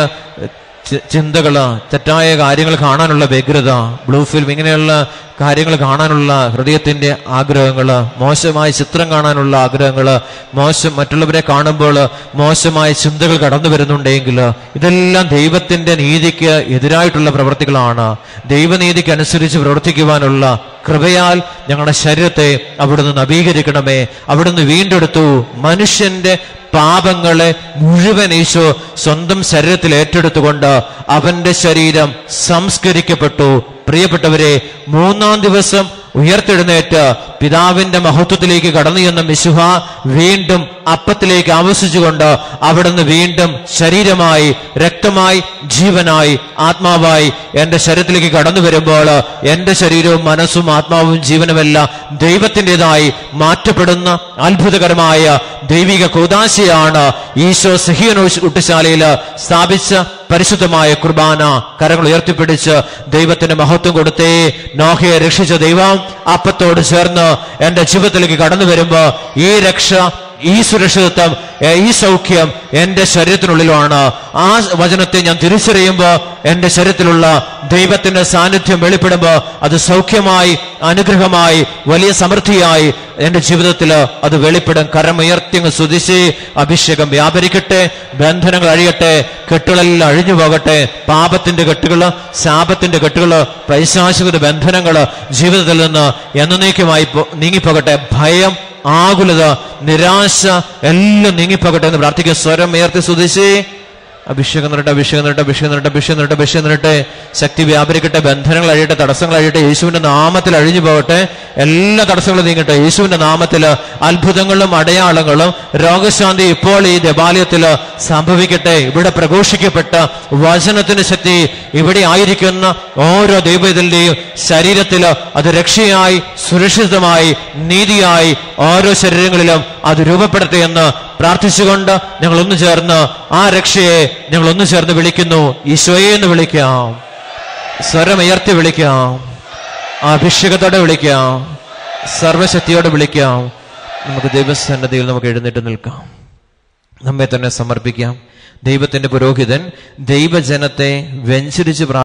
ചിന്തകള്, തെറ്റായ കാര്യങ്ങൾ കാണാനുള്ള വ്യഗ്രത, ബ്ലൂ ഫിലിം, ഇങ്ങനെയുള്ള കാര്യങ്ങൾ കാണാനുള്ള ഹൃദയത്തിന്റെ ആഗ്രഹങ്ങള്, മോശമായ ചിത്രം കാണാനുള്ള ആഗ്രഹങ്ങള്, മോശം മറ്റുള്ളവരെ കാണുമ്പോൾ മോശമായ ചിന്തകൾ കടന്നു വരുന്നുണ്ടെങ്കിൽ ഇതെല്ലാം ദൈവത്തിന്റെ നീതിക്ക് എതിരായിട്ടുള്ള പ്രവൃത്തികളാണ്. ദൈവനീതിക്ക് അനുസരിച്ച് പ്രവർത്തിക്കുവാനുള്ള കൃപയാൽ ഞങ്ങളുടെ ശരീരത്തെ അവിടുന്ന് നവീകരിക്കണമേ. അവിടുന്ന് വീണ്ടെടുത്തു. മനുഷ്യന്റെ പാപങ്ങളെ മുഴുവൻ ഈശോ സ്വന്തം ശരീരത്തിൽ ഏറ്റെടുത്തുകൊണ്ട് അവന്റെ ശരീരം സംസ്കരിക്കപ്പെട്ടു. പ്രിയപ്പെട്ടവരെ, മൂന്നാം ദിവസം ഉയർത്തെഴുന്നേറ്റ് പിതാവിന്റെ മഹത്വത്തിലേക്ക് കടന്നു ചെന്ന മിശിഹ വീണ്ടും അപ്പത്തിലേക്ക് ആവസിച്ചുകൊണ്ട് അവിടുന്ന് വീണ്ടും ശരീരമായി, രക്തമായി, ജീവനായി, ആത്മാവായി എന്റെ ശരീരത്തിലേക്ക് കടന്നു വരുമ്പോൾ എന്റെ ശരീരവും മനസ്സും ആത്മാവും ജീവനുമെല്ലാം ദൈവത്തിൻ്റെതായി മാറ്റപ്പെടുന്ന അത്ഭുതകരമായ ദൈവിക കൂദാശയാണ് ഈശോ സിഹിയോൻ ഊട്ടുശാലയിൽ സ്ഥാപിച്ച പരിശുദ്ധമായ കുർബാന. കരങ്ങൾ ഉയർത്തിപ്പിടിച്ച് ദൈവത്തിന് മഹത്വം കൊടുത്തേ. നോഹയെ രക്ഷിച്ച ദൈവം അപ്പത്തോട് ചേർന്ന് എന്റെ ജീവിതത്തിലേക്ക് കടന്നു വരുമ്പോ ഈ രക്ഷ, ഈ സുരക്ഷിതത്വം, ഈ സൗഖ്യം എന്റെ ശരീരത്തിനുള്ളിലാണ്. ആ വചനത്തെ ഞാൻ തിരിച്ചറിയുമ്പോ എന്റെ ശരീരത്തിലുള്ള ദൈവത്തിന്റെ സാന്നിധ്യം വെളിപ്പെടുമ്പോ അത് സൗഖ്യമായി, അനുഗ്രഹമായി, വലിയ സമൃദ്ധിയായി എന്റെ ജീവിതത്തിൽ അത് വെളിപ്പെടും. കരമുയർത്തി സ്തുതിച്ച് അഭിഷേകം വ്യാപരിക്കട്ടെ. ബന്ധനങ്ങൾ അഴിയട്ടെ. കെട്ടുകളെല്ലാം അഴിഞ്ഞു പോകട്ടെ. പാപത്തിന്റെ കെട്ടുകള്, ശാപത്തിന്റെ കെട്ടുകള്, പൈശാചിക ബന്ധനങ്ങള് ജീവിതത്തിൽ നിന്ന് എന്നേക്കുമായി നീങ്ങിപ്പോകട്ടെ. ഭയം, ആകുലത, നിരാശ എല്ലാം നീങ്ങിപ്പോകട്ടെ എന്ന് പ്രാർത്ഥിക്കുക. സ്വരം ഉയർത്തി സ്തുതിച്ച് അഭിഷേകം നിറട്ടെ, അഭിഷേകം നിറട്ടെ, അഭിഷേകം നിറട്ടെ, അഭിഷേകം നിറട്ടെ, അഭിഷേകം നിറട്ടെ. ശക്തി വ്യാപരിക്കട്ടെ. ബന്ധനങ്ങൾ അഴിയട്ടെ. തടസ്സങ്ങൾ അഴിയട്ടെ. യേശുവിന്റെ നാമത്തിൽ അഴിഞ്ഞു പോകട്ടെ. എല്ലാ തടസ്സങ്ങളും നീങ്ങട്ടെ. യേശുവിന്റെ നാമത്തില് അത്ഭുതങ്ങളും അടയാളങ്ങളും രോഗശാന്തി ഇപ്പോൾ ഈ ദേവാലയത്തില് സംഭവിക്കട്ടെ. ഇവിടെ പ്രഘോഷിക്കപ്പെട്ട വചനത്തിന്റെ ശക്തി ഇവിടെ ആയിരിക്കുന്ന ഓരോ ദൈവത്തിന്റെയും ശരീരത്തില് അത് രക്ഷയായി, സുരക്ഷിതമായി, നീതിയായി ഓരോ ശരീരങ്ങളിലും അത് രൂപപ്പെടട്ടെ എന്ന് പ്രാർത്ഥിച്ചുകൊണ്ട് ഞങ്ങൾ ഒന്ന് ചേർന്ന് ആ രക്ഷയെ ഞങ്ങൾ ഒന്ന് ചേർന്ന് വിളിക്കുന്നു. ഈശോയെ എന്ന് വിളിക്കാം. സ്വരമുയർത്തി വിളിക്കാം. അഭിഷേകത്തോടെ വിളിക്കാം. സർവശക്തിയോടെ വിളിക്കാം. നമുക്ക് ദൈവസന്നിധിയിൽ നമുക്ക് എഴുന്നേറ്റ് നിൽക്കാം. നമ്മെ തന്നെ സമർപ്പിക്കാം. ദൈവത്തിന്റെ പുരോഹിതൻ ദൈവജനത്തെ വെഞ്ചരിച്ച്